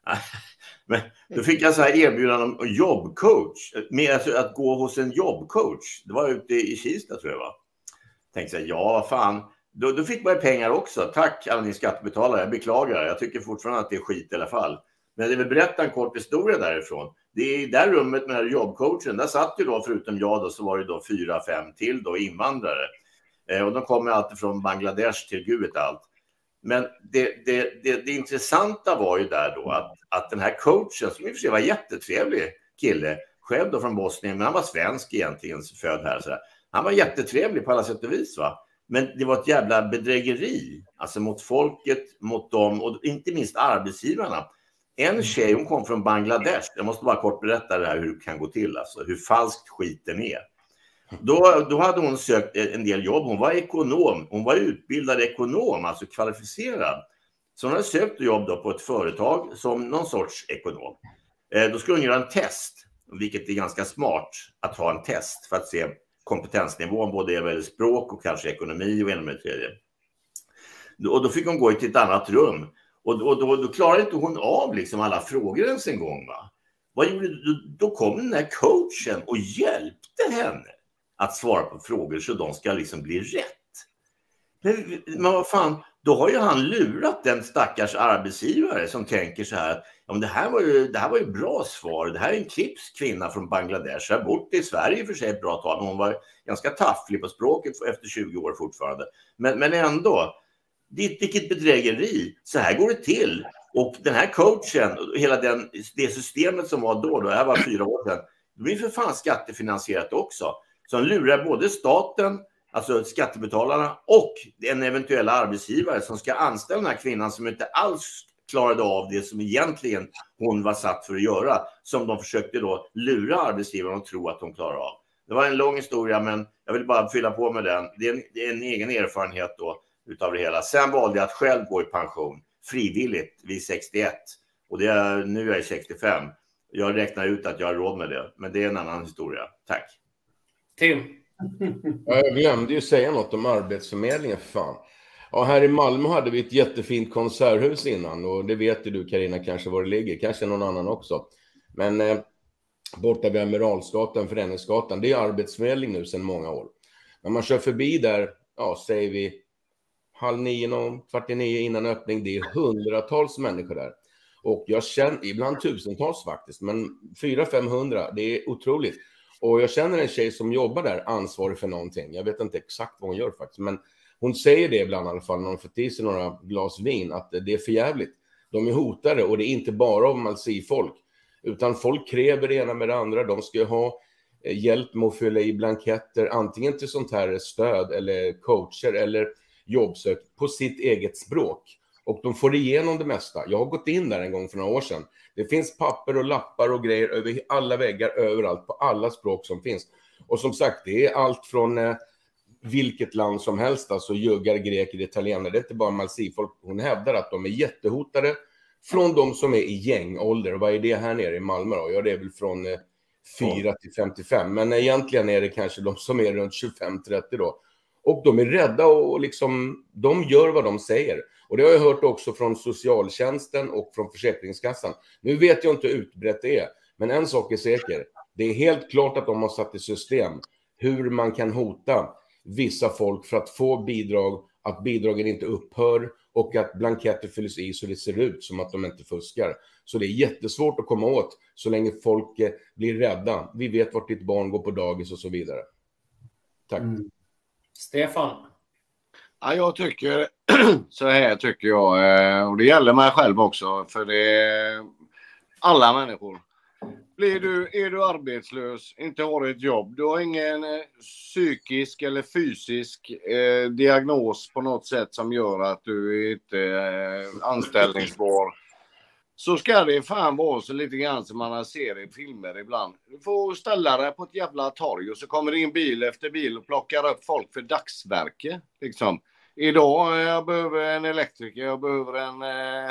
Men då fick jag så här erbjudande om jobbcoach. Med alltså att gå hos en jobbcoach. Det var ute i Kista tror jag va. Tänkte jag, ja fan. Då, då fick man ju pengar också. Tack alla ni skattebetalare. Jag beklagar. Jag tycker fortfarande att det är skit i alla fall. Men jag vill berätta en kort historia därifrån. Det är i det rummet med den här jobbcoachen. Där satt ju då förutom jag då så var det då fyra, fem till då invandrare. Eh, och de kommer alltid från Bangladesh till gud vet allt. Men det, det, det, det intressanta var ju där då att, att den här coachen som i och för sig var jättetrevlig kille. Själv då från Bosnien men han var svensk egentligen född här. Så här. Han var jättetrevlig på alla sätt och vis va. Men det var ett jävla bedrägeri. Alltså mot folket, mot dem och inte minst arbetsgivarna. En tjej, hon kom från Bangladesh. Jag måste bara kort berätta det här hur det kan gå till. Alltså, hur falskt skiten är. Då, då hade hon sökt en del jobb. Hon var ekonom. Hon var utbildad ekonom, alltså kvalificerad. Så hon hade sökt jobb då på ett företag som någon sorts ekonom. Eh, då skulle hon göra en test. Vilket är ganska smart att ha en test för att se kompetensnivån både i språk och kanske ekonomi och en med det tredje. Och då fick hon gå till ett annat rum. Och då, då, då klarade inte hon av liksom alla frågor ens en gång va. Vad gjorde, då, då kom den här coachen och hjälpte henne att svara på frågor så de ska liksom bli rätt. Men, men vad fan, då har ju han lurat den stackars arbetsgivare som tänker så här. Ja, men det här var ju det här var ju bra svar. Det här är en klipps kvinna från Bangladesh. Jag har bott i Sverige för sig ett bra tag. Men hon var ganska tafflig på språket efter tjugo år fortfarande. Men, men ändå, det, vilket bedrägeri. Så här går det till. Och den här coachen, hela den, det systemet som var då, då det här var fyra år sedan. Det blir för fan skattefinansierat också. Så han lurar både staten, alltså skattebetalarna och en eventuell arbetsgivare som ska anställa den här kvinnan som inte alls klarade av det som egentligen hon var satt för att göra. Som de försökte då lura arbetsgivaren och tro att de klarar av. Det var en lång historia men jag vill bara fylla på med den. Det är en, det är en egen erfarenhet då utav det hela. Sen valde jag att själv gå i pension frivilligt vid sextioett. Och det är, nu är jag sextiofem. Jag räknar ut att jag har råd med det. Men det är en annan historia. Tack. Tim. Jag glömde ju säga något om Arbetsförmedlingen för fan. Ja, här i Malmö hade vi ett jättefint konserthus innan och det vet ju du Carina kanske var det ligger, kanske någon annan också. Men eh, borta vid Amiralsgatan, Föreningsgatan, det är Arbetsförmedling nu sedan många år. När man kör förbi där, ja säger vi halv nio, någon, kvart i nio innan öppning, det är hundratals människor där. Och jag känner, ibland tusentals faktiskt, men fyra femhundra, det är otroligt. Och jag känner en tjej som jobbar där ansvarig för någonting. Jag vet inte exakt vad hon gör faktiskt, men hon säger det ibland i alla fall när hon får till sig några glas vin att det är för jävligt. De är hotade och det är inte bara om man ser folk utan folk kräver det ena med det andra. De ska ha hjälp med att fylla i blanketter antingen till sånt här stöd eller coacher eller jobbsök på sitt eget språk. Och de får igenom det mesta. Jag har gått in där en gång för några år sedan. Det finns papper och lappar och grejer över alla väggar överallt på alla språk som finns. Och som sagt, det är allt från eh, vilket land som helst. Alltså juggar, greker, italienare. Det är inte bara malsifolk. Hon hävdar att de är jättehotade från de som är i gängålder. Och vad är det här nere i Malmö då? Ja, det är väl från eh, fyra till femtiofem. Men egentligen är det kanske de som är runt tjugofem trettio då. Och de är rädda och liksom, de gör vad de säger. Och det har jag hört också från socialtjänsten och från Försäkringskassan. Nu vet jag inte hur utbrett det är, men en sak är säker. Det är helt klart att de har satt i system hur man kan hota vissa folk för att få bidrag, att bidragen inte upphör och att blanketter fylls i så det ser ut som att de inte fuskar. Så det är jättesvårt att komma åt så länge folk blir rädda. Vi vet vart ditt barn går på dagis och så vidare. Tack. Mm. Stefan? Ja, jag tycker, så här tycker jag, och det gäller mig själv också, för det är alla människor. Blir du, är du arbetslös, inte har ett jobb, du har ingen eh, psykisk eller fysisk eh, diagnos på något sätt som gör att du är inte eh, anställningsbar, så ska det fan vara så lite grann som man ser i filmer ibland. Du får ställa dig på ett jävla torg och så kommer det in bil efter bil och plockar upp folk för dagsverke. Liksom. Idag jag behöver en elektriker, jag behöver en... Eh,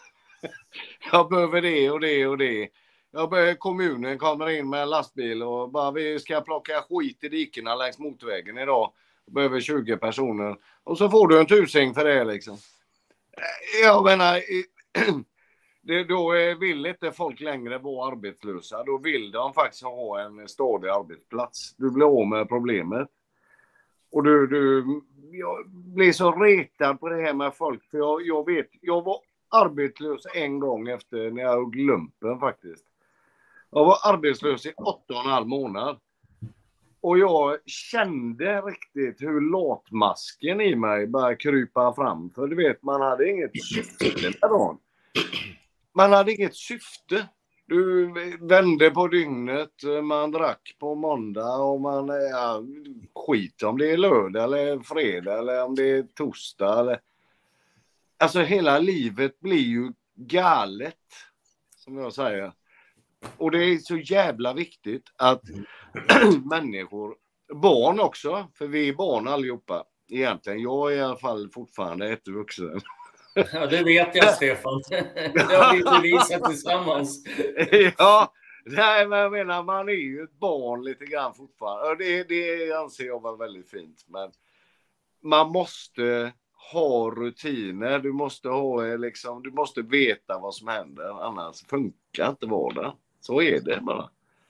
jag behöver det och det och det. Jag behöver, kommunen kommer in med en lastbil och bara vi ska plocka skit i dikena längs motorvägen idag. Jag behöver tjugo personer. Och så får du en tusing för det liksom. Jag menar... Det, då vill inte folk längre vara arbetslösa. Då vill de faktiskt ha en stadig arbetsplats. Du blir av med problemet. Och du, du jag blir så retad på det här med folk. För jag, jag vet, jag var arbetslös en gång efter när jag gjorde lumpen faktiskt. Jag var arbetslös i åtta och en halv månad. Och jag kände riktigt hur latmasken i mig började krypa fram. För du vet, man hade inget syfte med dem. Man hade inget syfte. Du vände på dygnet, man drack på måndag och man ja, skit om det är lördag eller fredag eller om det är torsdag. Eller... Alltså hela livet blir ju galet, som jag säger. Och det är så jävla viktigt att människor, barn också, för vi är barn allihopa egentligen. Jag är i alla fall fortfarande ett vuxen. Ja, det vet jag, Stefan. Det har vi bevisat tillsammans. Ja, nej, men jag menar, man är ju ett barn lite grann fortfarande. Det, det anser jag var väldigt fint. Men man måste ha rutiner. Du måste ha, liksom, du måste veta vad som händer. Annars funkar inte vardag. Så är det bara.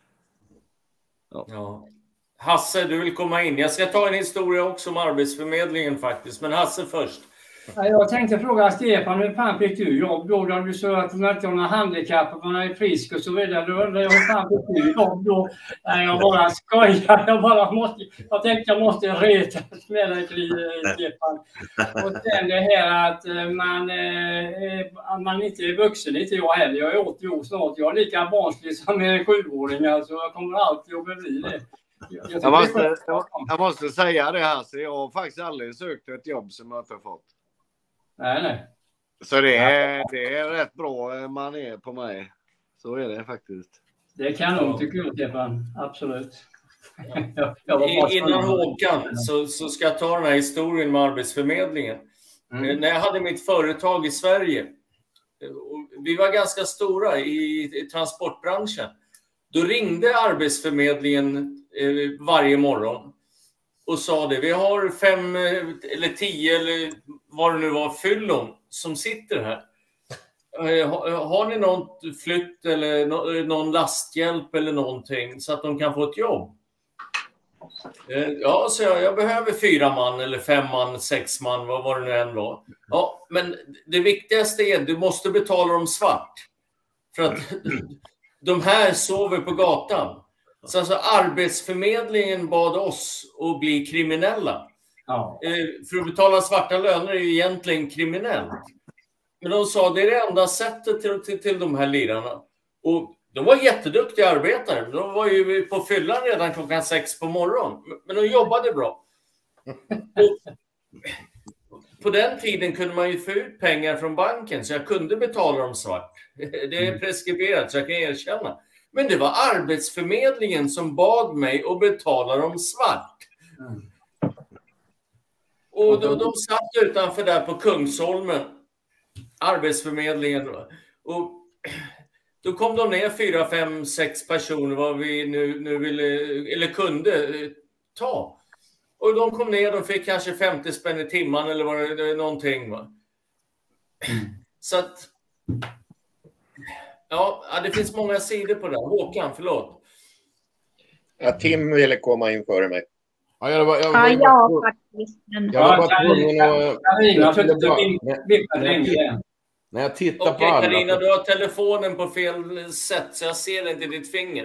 Ja. Ja. Hasse, du vill komma in. Jag ska ta en historia också om Arbetsförmedlingen faktiskt. Men Hasse först. Jag tänkte fråga Stefan, hur fan fick du jobb då? Då du sa att man inte har några handikapp, man är frisk och så vidare. Då undrar jag, hur fan fick du jobb då? Nej, jag bara skojar. Jag, bara måste, jag tänkte jag måste retas med dig, Stefan. Och sen det här att man, eh, man inte är vuxen, inte jag heller. Jag är åttio år snart. Jag är lika barnslig som en sjuåring. Alltså, jag kommer alltid att bli det. Jag, jag, jag, måste, jag, jag måste säga det här, så jag har faktiskt aldrig sökt ett jobb som jag inte har fått. Nej, nej. Så det är, det är rätt bra man är på mig. Så är det faktiskt. Det kan nog tycker jag, Stefan. Absolut. Ja. jag Innan Håkan så, så ska jag ta den här historien med Arbetsförmedlingen. Mm. När jag hade mitt företag i Sverige, och vi var ganska stora i, i transportbranschen, då ringde Arbetsförmedlingen eh, varje morgon och sa det, vi har fem eller tio eller vad det nu var, fyllon som sitter här. Har ni någon flytt eller någon lasthjälp eller någonting så att de kan få ett jobb? Ja, så jag, jag behöver fyra man eller fem man, sex man, vad var det nu än var. Ja, men det viktigaste är att du måste betala dem svart. För att de här sover på gatan. Så alltså Arbetsförmedlingen bad oss att bli kriminella. Ja. För att betala svarta löner är ju egentligen kriminellt. Men de sa det är det enda sättet till, till, till de här lirarna. Och de var jätteduktiga arbetare. De var ju på fyllan redan klockan sex på morgonen. Men de jobbade bra. Och på den tiden kunde man ju få ut pengar från banken. Så jag kunde betala dem svart. Det är preskriberat så jag kan erkänna. Men det var Arbetsförmedlingen som bad mig att betala dem svart. Mm. Och då, de satt utanför där på Kungsholmen. Arbetsförmedlingen. Och då kom de ner fyra, fem, sex personer vad vi nu, nu ville eller kunde ta. Och de kom ner och fick kanske femtio spänn i timman eller vad det är någonting. Va? Så att... Ja, det finns många sidor på det. Håkan, förlåt. Ja, Tim ville komma in före mig. Ja, jag var, jag var, Ja, jag jag var, faktiskt. Men... jag var bara tvungen att... Carina, för jag bara- du När jag tittar på Okej, alla... Carina, du har telefonen på fel sätt så jag ser inte ditt finger.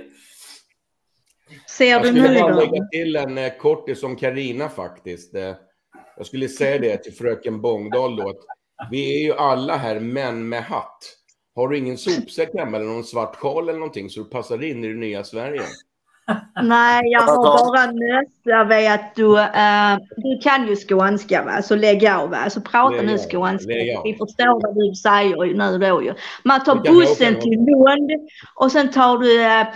Ser Jag du skulle nu bara då? lägga till en eh, kortis som Carina faktiskt. Eh, jag skulle säga det till fröken Bångdal då. Att vi är ju alla här män med hatt. Har du ingen sopsäck hemma eller någon svart sjal eller någonting så du passar in i det nya Sverige? Nej, jag har bara mössa vet du. Uh, du kan ju skånska va, så lägg av va. Så prata Lägg nu av, skånska. lägg av. Vi förstår vad du säger nu då ju. Man tar Du kan bussen åka till Lund och sen tar du uh,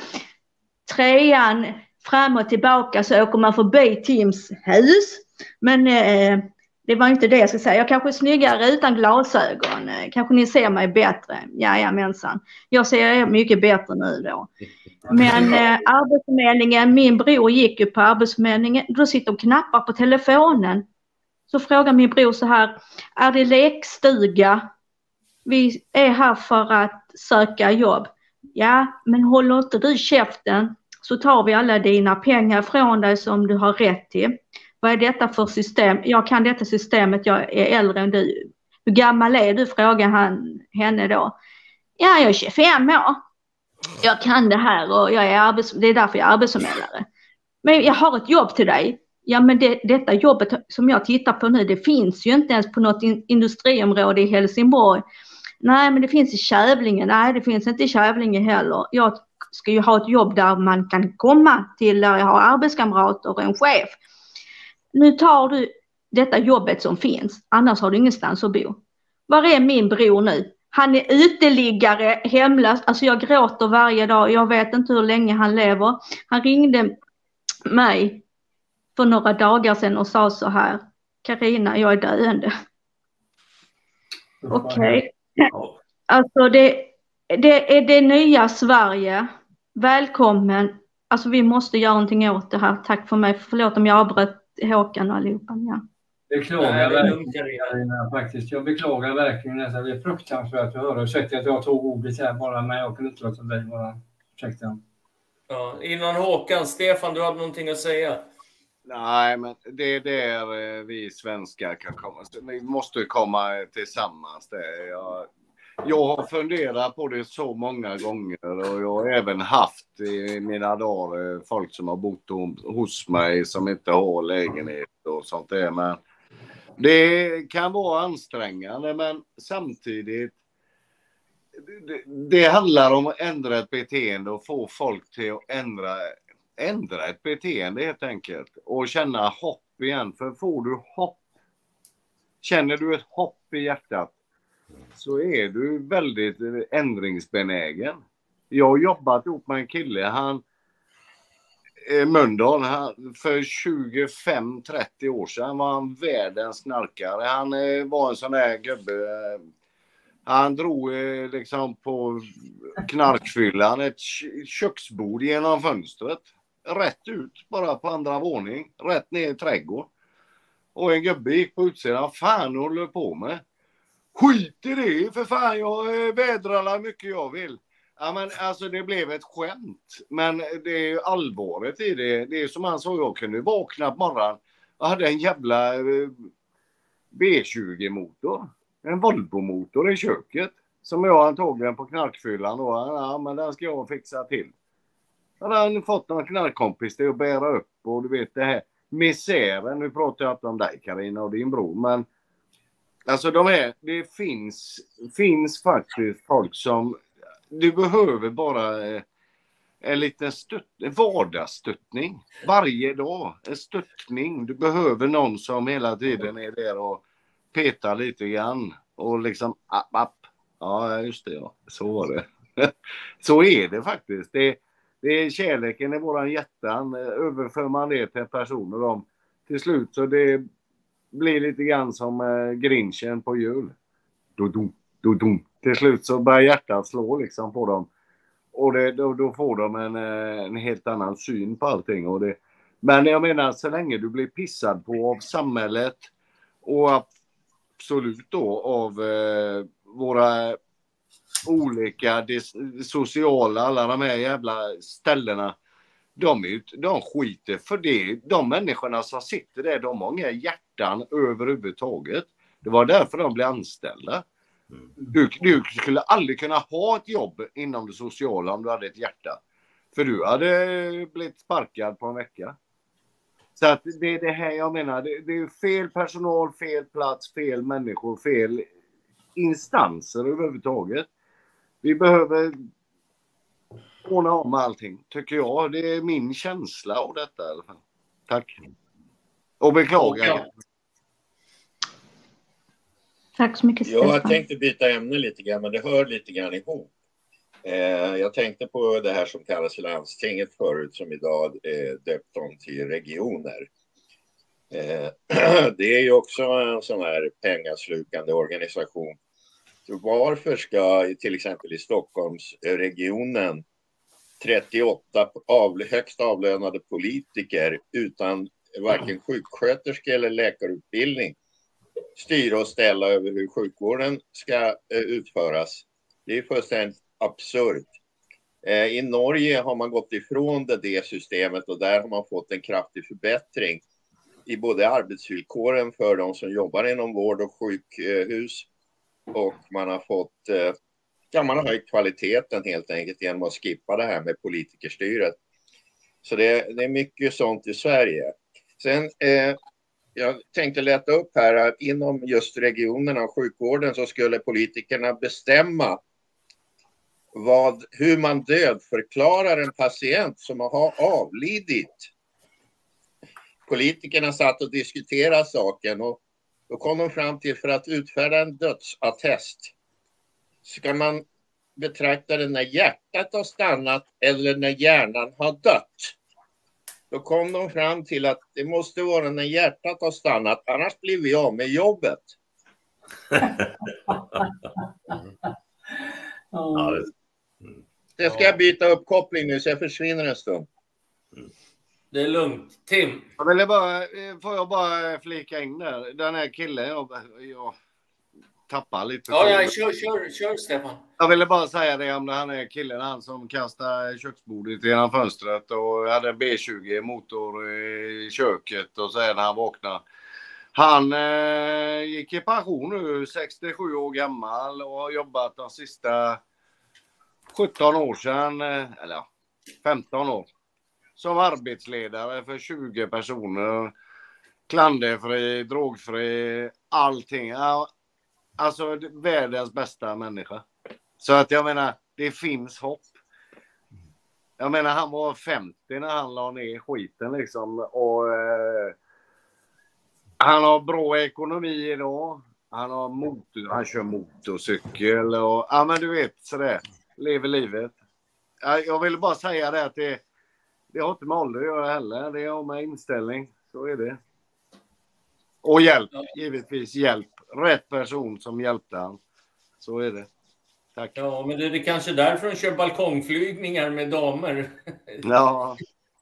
trean fram och tillbaka så åker man förbi Tims hus. Men uh, det var inte det jag ska säga. Jag kanske är snyggare utan glasögon. Uh, kanske ni ser mig bättre. Jajamensan. Jag ser mycket bättre nu då. Men eh, arbetsförmedlingen, min bror gick ju på arbetsförmedlingen, då sitter och knappar på telefonen. Så frågar min bror så här, är det lekstuga? Vi är här för att söka jobb. Ja, men håller inte du käften så tar vi alla dina pengar från dig som du har rätt till. Vad är detta för system? Jag kan detta systemet, jag är äldre än du. Hur gammal är du? Frågar han henne då. Ja, jag är tjugofem år. Jag kan det här och jag är arbets- det är därför jag är arbetsförmedlare. Men jag har ett jobb till dig. Ja, men det, detta jobbet som jag tittar på nu, det finns ju inte ens på något in- industriområde i Helsingborg. Nej, men det finns i Kävlinge. Nej, det finns inte i Kävlinge heller. Jag ska ju ha ett jobb där man kan komma till, där jag har arbetskamrater och en chef. Nu tar du detta jobbet som finns, annars har du ingenstans att bo. Var är min bror nu? Han är uteliggare, hemlös. Alltså jag gråter varje dag. Jag vet inte hur länge han lever. Han ringde mig för några dagar sedan och sa så här. Carina, jag är döende. Okej. Okay. Alltså det, det är det nya Sverige. Välkommen. Alltså vi måste göra någonting åt det här. Tack för mig. Förlåt om jag avbröt Håkan och allihopa. Ja. Beklagar Nej, det är lugnt, verkligen, Carina, faktiskt. Jag beklagar verkligen detta. Det är fruktansvärt att höra. Ursäkta att jag tog ordet här bara, men jag kunde inte låta bli bara. Ursäkta. Ja, innan Håkan, Stefan, du hade någonting att säga? Nej, men det är där vi svenskar kan komma. Vi måste komma tillsammans där. Jag, jag har funderat på det så många gånger och jag har även haft i mina dagar folk som har bott hos mig som inte har lägenhet och sånt där. Men det kan vara ansträngande, men samtidigt det, det handlar om att ändra ett beteende och få folk till att ändra, ändra ett beteende helt enkelt och känna hopp igen. För får du hopp, känner du ett hopp i hjärtat så är du väldigt ändringsbenägen. Jag har jobbat ihop med en kille, han Mölndal, han, för tjugofem trettio år sedan var han världens snarkare. Han eh, var en sån där gubbe. Eh, han drog eh, liksom på knarkfyllan ett köksbord genom fönstret. Rätt ut, bara på andra våning. Rätt ner i trädgården. Och en gubbe gick på utsidan. Fan håller på med? Skit i det, för fan, jag eh, vädrar alla mycket jag vill. Ja, men alltså det blev ett skämt. Men det är ju allvaret i det. Det är som han sa, jag kunde vakna på morgonen. Jag hade en jävla B tjugo-motor. En Volvo-motor i köket. Som jag antagligen på knarkfyllan då. Ja, men den ska jag fixa till. Jag hade fått någon knarkkompis till att bära upp. Och du vet det här misären. Nu pratar jag inte om dig, Carina, och din bror. Men alltså de här, det finns, finns faktiskt folk som du behöver bara en liten stött, en vardagsstöttning. Varje dag. En stöttning. Du behöver någon som hela tiden är där och petar lite grann. Och liksom, app, app. Ja, just det. Ja. Så var det. Så är det faktiskt. Det, det är kärleken i våran hjärtan. Överför man det till personer om till slut så det blir lite grann som eh, Grinchen på jul. Dodum, dodum. Till slut så börjar hjärtat slå liksom på dem. Och det, då, då får de en, en helt annan syn på allting. Och det, Men jag menar, så länge du blir pissad på av samhället och absolut då av eh, våra olika des- sociala, alla de här jävla ställena, de, är, de skiter för det. De människorna som sitter där, de har inga hjärtan överhuvudtaget. Det var därför de blev anställda. Du, du skulle aldrig kunna ha ett jobb inom det sociala om du hade ett hjärta. För du hade blivit sparkad på en vecka. Så att det är det här jag menar. Det, det är fel personal, fel plats, fel människor, fel instanser överhuvudtaget. Vi behöver ordna om allting, tycker jag. Det är min känsla av detta i alla fall. Tack. Och beklagar. Tack så mycket, Stefan. Ja, jag tänkte byta ämne lite grann, men det hör lite grann ihop. Eh, jag tänkte på det här som kallas landstinget förut, som idag är döpt om till regioner. Eh, det är ju också en sån här pengaslukande organisation. Så varför ska till exempel i Stockholmsregionen trettioåtta av, högst avlönade politiker utan varken sjuksköterska eller läkarutbildning styra och ställa över hur sjukvården ska eh, utföras? Det är fullständigt absurt. Eh, I Norge har man gått ifrån det, det systemet, och där har man fått en kraftig förbättring i både arbetsvillkoren för de som jobbar inom vård och sjukhus, och man har fått eh, ja, man har höjt kvaliteten helt enkelt genom att skippa det här med politikerstyret. Så det, det är mycket sånt i Sverige. Sen eh, jag tänkte leta upp här att inom just regionerna och sjukvården så skulle politikerna bestämma vad, hur man dödförklarar en patient som har avlidit. Politikerna satt och diskuterade saken, och då kom de fram till, för att utfärda en dödsattest ska man betrakta det när hjärtat har stannat eller när hjärnan har dött. Då kom de fram till att det måste vara när hjärtat har stannat, annars blir vi av med jobbet. Ja, det... Mm. Det ska jag byta uppkoppling nu så jag försvinner en stund. Mm. Det är lugnt. Tim. Jag ville bara, får jag bara flika in där. Den här killen, jag, jag tappar lite. Ja, ja, kör, kör, kör Stefan. Jag ville bara säga det om den här killen, han som kastade köksbordet genom fönstret och hade en B tjugo motor i köket, och sen när han vaknade. Han eh, gick i pension nu, sextiosju år gammal, och har jobbat de sista sjutton år sedan, eller femton år, som arbetsledare för tjugo personer, klanderfri, drogfri, allting. Alltså världens bästa människa. Så att jag menar, det finns hopp. Jag menar, han var femtio när han la ner skiten liksom, och eh, han har bra ekonomi idag. Han har motor, han kör motorcykel och ja, men du vet sådär, lever livet. Jag vill bara säga det att det, det har inte med ålder att göra heller. Det har med inställning. Så är det. Och hjälp, givetvis hjälp. Rätt person som hjälpte han. Så är det. Tack. Ja, men det är kanske därför de kör balkongflygningar med damer. Ja.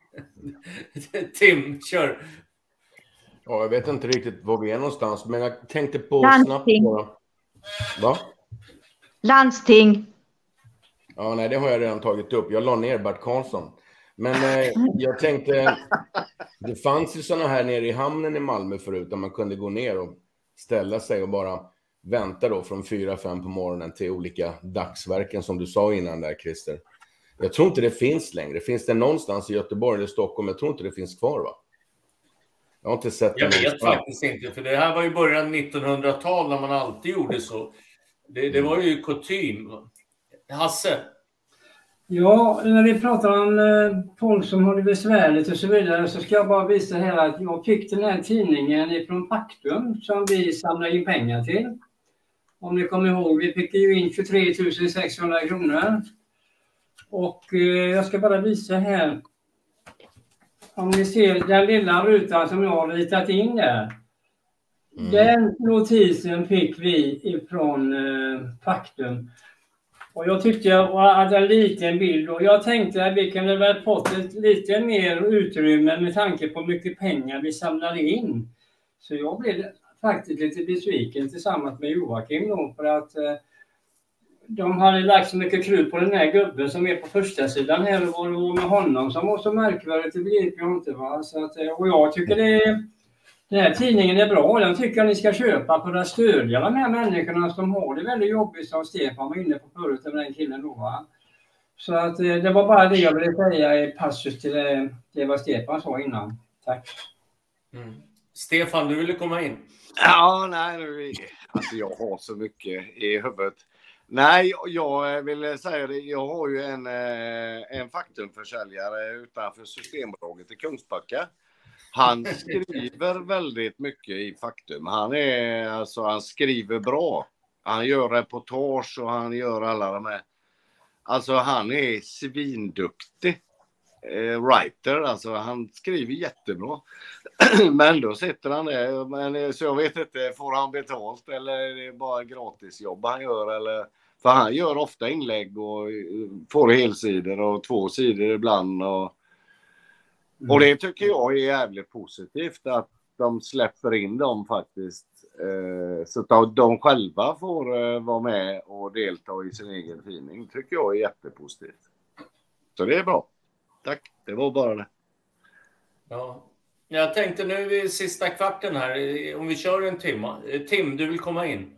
Tim, kör. Ja, jag vet inte riktigt var vi är någonstans, men jag tänkte på Landsting. snabbt bara. Va? Landsting. Ja, nej, det har jag redan tagit upp. Jag la ner Bert Karlsson. Men eh, jag tänkte, det fanns ju sådana här nere i hamnen i Malmö förut, där man kunde gå ner och ställa sig och bara vänta då från fyra, fem på morgonen till olika dagsverken som du sa innan där, Christer. Jag tror inte det finns längre. Finns det någonstans i Göteborg eller Stockholm? Jag tror inte det finns kvar, va? Jag har inte sett det. Jag vet faktiskt inte, för det här var ju början av nittonhundratalet när man alltid gjorde så. Det, det var ju kutym. Hasse? Ja, när vi pratar om eh, folk som har det besvärligt och så vidare, så ska jag bara visa här att jag fick den här tidningen från Pactum som vi samlar in pengar till. Om ni kommer ihåg, vi fick ju in tjugotre tusen sexhundra kronor. Och eh, jag ska bara visa här. Om ni ser den lilla rutan som jag har ritat in där. Mm. Den notisen fick vi ifrån eh, Pactum. Och jag tyckte jag hade en liten bild och jag tänkte att vi kunde väl fått ett lite mer utrymme med tanke på mycket pengar vi samlade in. Så jag blev faktiskt lite besviken tillsammans med Joakim då, för att eh, de hade lagt så mycket krut på den här gubben som är på första sidan här och vad det var med honom som var så märkvärdigt, det begriper jag inte. Va? Så att, och jag tycker det, den här tidningen är bra, den tycker jag ni ska köpa för att stödja de här människorna som har det väldigt jobbigt som Stefan var inne på förut med den killen då. Va? Så att det var bara det jag ville säga i passus till det, det vad Stefan sa innan. Tack. Mm. Stefan, du ville komma in? Ja, nej, alltså jag har så mycket i huvudet. Nej, jag vill säga det. Jag har ju en, en faktumförsäljare utanför Systembolaget i Kungsbacka. Han skriver väldigt mycket i faktum. Han är alltså, han skriver bra. Han gör reportage och han gör alla de här. Alltså han är svinduktig eh, writer. Alltså han skriver jättebra. Men då sitter han där. Men, så jag vet inte, får han betalt eller är det bara gratisjobb han gör? Eller, för han gör ofta inlägg och får helsidor och två sidor ibland. Och, mm. och det tycker jag är jävligt positivt att de släpper in dem faktiskt. Eh, så att de själva får eh, vara med och delta i sin egen tidning. Tycker jag är jättepositivt. Så det är bra. Tack, det var bara det. Ja. Jag tänkte nu i sista kvarten här, om vi kör en timme. Tim, du vill komma in?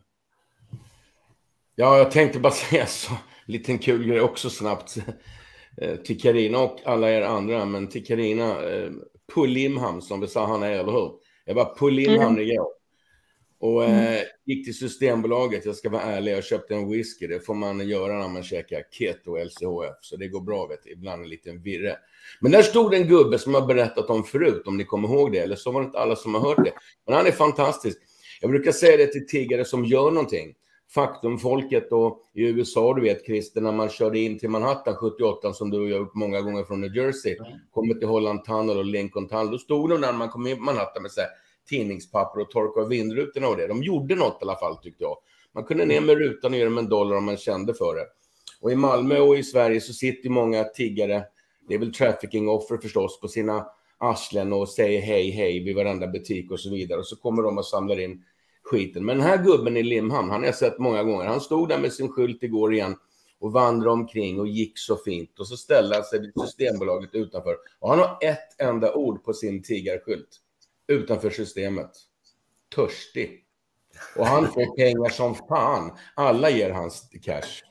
Ja, jag tänkte bara säga så. Liten kul grej också snabbt. Till Carina och alla er andra. Men till Carina, på Limhamn som vi sa han är, eller hur? Jag var på Limhamn mm. igår. Och mm. eh, gick till Systembolaget. Jag ska vara ärlig, jag köpte en whisky. Det får man göra när man käkar keto och L C H F. Så det går bra, vet du. Ibland en liten virre. Men där stod en gubbe som jag berättat om förut, om ni kommer ihåg det. Eller så var det inte alla som har hört det. Men han är fantastisk. Jag brukar säga det till tiggare som gör någonting. Faktumfolket och i U S A, du vet Christer, när man körde in till Manhattan sjuttioåtta som du har gjort många gånger från New Jersey. Mm. Kommer till Holland Tunnel och Lincoln Tunnel. Då stod de när man kom in till Manhattan med så här, tidningspapper och torka vindrutorna och det. De gjorde något i alla fall tyckte jag. Man kunde ner med rutan och göra med en dollar om man kände för det. Och i Malmö och i Sverige så sitter många tiggare, det är väl trafficking-offer förstås, på sina arslen och säger hej hej vid varenda butik och så vidare. Och så kommer de och samlar in skiten. Men den här gubben i Limhamn, han har jag sett många gånger. Han stod där med sin skylt igår igen och vandrade omkring och gick så fint. Och så ställde han sig vid Systembolaget utanför. Och han har ett enda ord på sin tiggarskylt. Utanför systemet. Törstig. Och han får pengar som fan. Alla ger hans cash.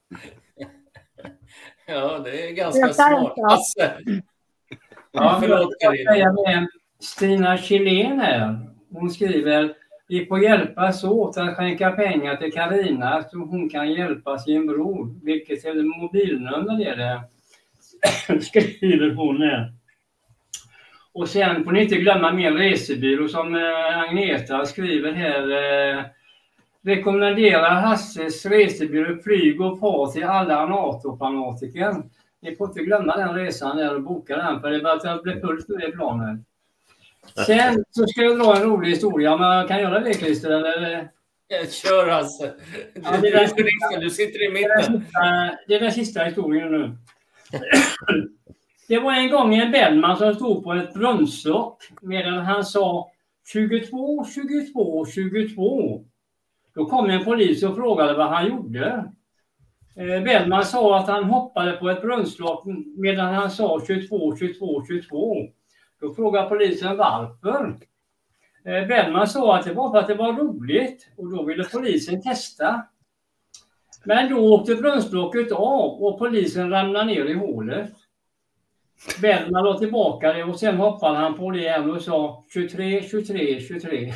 Ja, det är ganska smart. Alltså. Ja, förlåt Carina. Stina Kjellén här. Hon skriver: vi får hjälpas åt att skänka pengar till Carina så hon kan hjälpa sin bror. Vilket är mobilnummer är det? Skriver hon här. Och sen får ni inte glömma min resebyrå som Agneta skriver här. Eh, rekommenderar Hasses resebyrå flyg och far till alla NATO-fanatiker. Ni får inte glömma den resan där och boka den, för det börjar bli fullt i det planet. Sen så ska jag dra en rolig historia, men jag kan göra det, Christer, eller? Jag kör alltså. Du, ja, det är den sista, du sitter i mitten. Det är den sista, det är den sista historien nu. Det var en gång en Bellman som stod på ett brunnslock medan han sa tjugotvå, tjugotvå, tjugotvå. Då kom en polis och frågade vad han gjorde. Eh, Bellman sa att han hoppade på ett brunnslock medan han sa tjugotvå, tjugotvå, tjugotvå. Då frågade polisen varför. Eh, Bellman sa att det var för att det var roligt och då ville polisen testa. Men då åkte brunnslocket av och polisen ramlade ner i hålet. Bellman låg tillbaka det och sen hoppade han på det igen och sa tjugotre, tjugotre, tjugotre.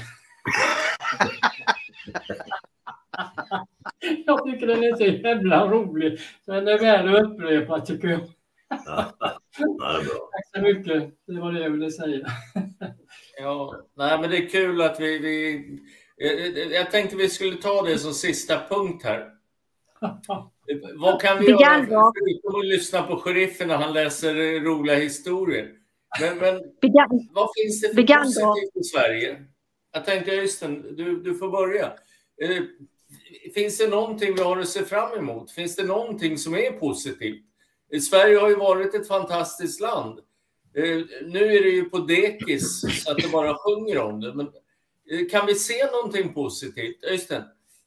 Jag tycker den är så jävla rolig. Den är väl att upprepa tycker jag. Ja, ja, det är bra. Tack så mycket. Det var det jag ville säga. Ja, nej, men det är kul att vi... vi jag, jag tänkte vi skulle ta det som sista punkt här. Vad kan vi göra förutom att lyssna på sheriffen när han läser roliga historier? Men, men vad finns det för positivt i Sverige? Jag tänkte, Östen, du, du får börja. finns det någonting vi har att se fram emot? Finns det någonting som är positivt? Sverige har ju varit ett fantastiskt land. Nu är det ju på dekis så att det bara sjunger om det. Men kan vi se någonting positivt? Öystein?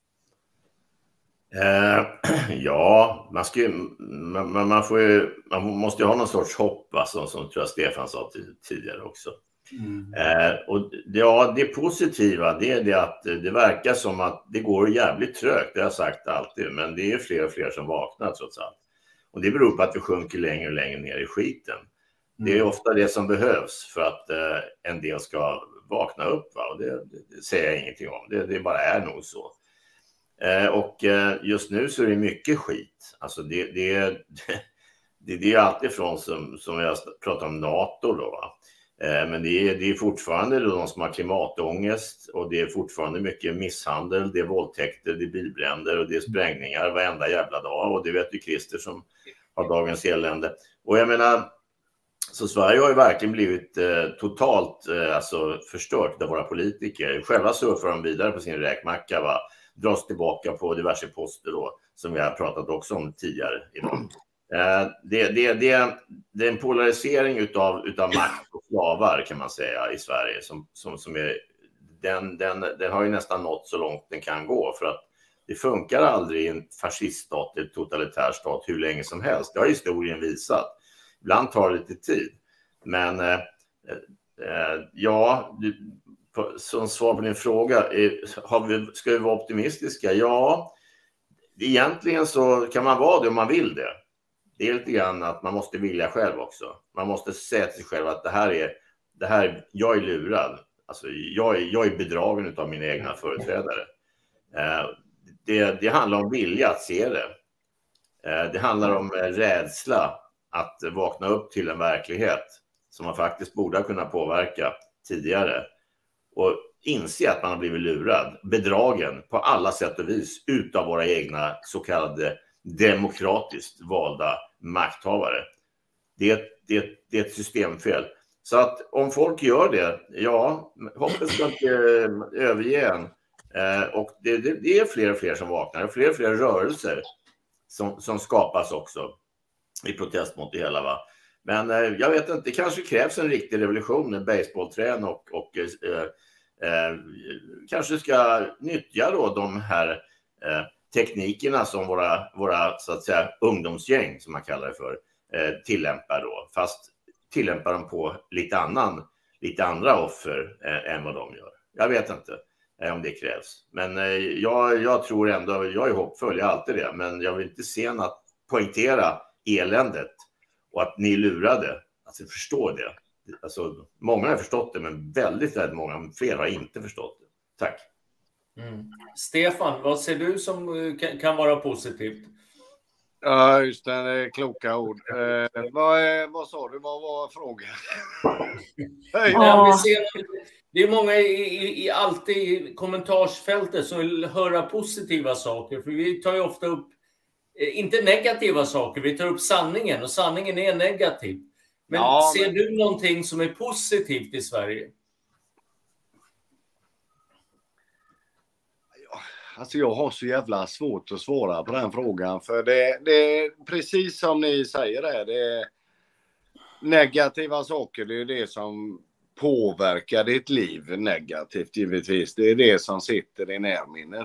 Eh, ja, man, ska ju, man, man, får ju, man måste ju ha någon sorts hopp, va, som, som tror jag Stefan sa tidigare också. Mm. Eh, och ja, det positiva, det är det att det verkar som att det går jävligt trögt, det har jag sagt alltid, men det är fler och fler som vaknar trots allt. Och det beror på att vi sjunker längre och längre ner i skiten. Mm. Det är ofta det som behövs för att eh, en del ska vakna upp, va? Och det, det, det säger jag ingenting om, det, det bara är nog så. Eh, och eh, just nu så är det mycket skit. Alltså det, det, det, det är alltid från som, som jag pratar om NATO då, va? Eh, men det är, det är fortfarande de som har klimatångest, och det är fortfarande mycket misshandel, det är våldtäkter, det är bilbränder och det är sprängningar varenda jävla dag, och det vet ju Christer som har dagens elände. Och jag menar, så Sverige har ju verkligen blivit eh, totalt eh, alltså förstört av våra politiker. Själva surfar de vidare på sin räkmacka, va? Dras tillbaka på diverse poster då, som vi har pratat också om tidigare idag. Eh, det, det, det, det är en polarisering utav, utav makt och slavar, kan man säga, i Sverige. Som, som, som är, den, den, den har ju nästan nått så långt den kan gå, för att det funkar aldrig i en fasciststat eller totalitär stat hur länge som helst. Det har historien visat. Ibland tar det lite tid. Men eh, eh, ja... Du, som svar på din fråga, har vi, ska vi vara optimistiska? Ja, egentligen så kan man vara det om man vill det. Det är lite grann att man måste vilja själv också. Man måste säga till sig själv att det här är, det här, jag är lurad. Alltså, jag, är, jag är bedragen av mina egna företrädare. Eh, det, det handlar om vilja att se det. Eh, det handlar om rädsla att vakna upp till en verklighet som man faktiskt borde kunna påverka tidigare. Och inse att man har blivit lurad, bedragen på alla sätt och vis utav våra egna så kallade demokratiskt valda makthavare. Det, det, det är ett systemfel. Så att om folk gör det, ja, hoppet ska inte överge en. Eh, och det, det, det är fler och fler som vaknar, och fler och fler rörelser som, som skapas också i protest mot det hela, va. Men eh, jag vet inte, det kanske krävs en riktig revolution, en baseballträn och, och eh, eh, kanske ska nyttja då de här eh, teknikerna som våra, våra så att säga ungdomsgäng, som man kallar det för, eh, tillämpar då. Fast tillämpar dem på lite annan, lite andra offer eh, än vad de gör. Jag vet inte eh, om det krävs. Men eh, jag, jag tror ändå, jag är hoppfull, jag är alltid det. Men jag vill inte se att poängtera eländet och att ni lurade. Alltså förstå det. Alltså, många har förstått det, men väldigt, väldigt många, fler har inte förstått det. Tack. Mm. Stefan, vad ser du som kan, kan vara positivt? Ja, just det, kloka ord. Eh, vad, vad sa du? Vad var frågan? Hey. Ja, vi ser, det är många i, i, i alltid i kommentarsfältet som vill höra positiva saker. För vi tar ju ofta upp, eh, inte negativa saker, vi tar upp sanningen. Och sanningen är negativ. Men ja, ser men... du någonting som är positivt i Sverige? Alltså jag har så jävla svårt att svara på den frågan. För det, det är precis som ni säger där. Det är negativa saker, det är det som påverkar ditt liv negativt givetvis. Det är det som sitter i närminnet.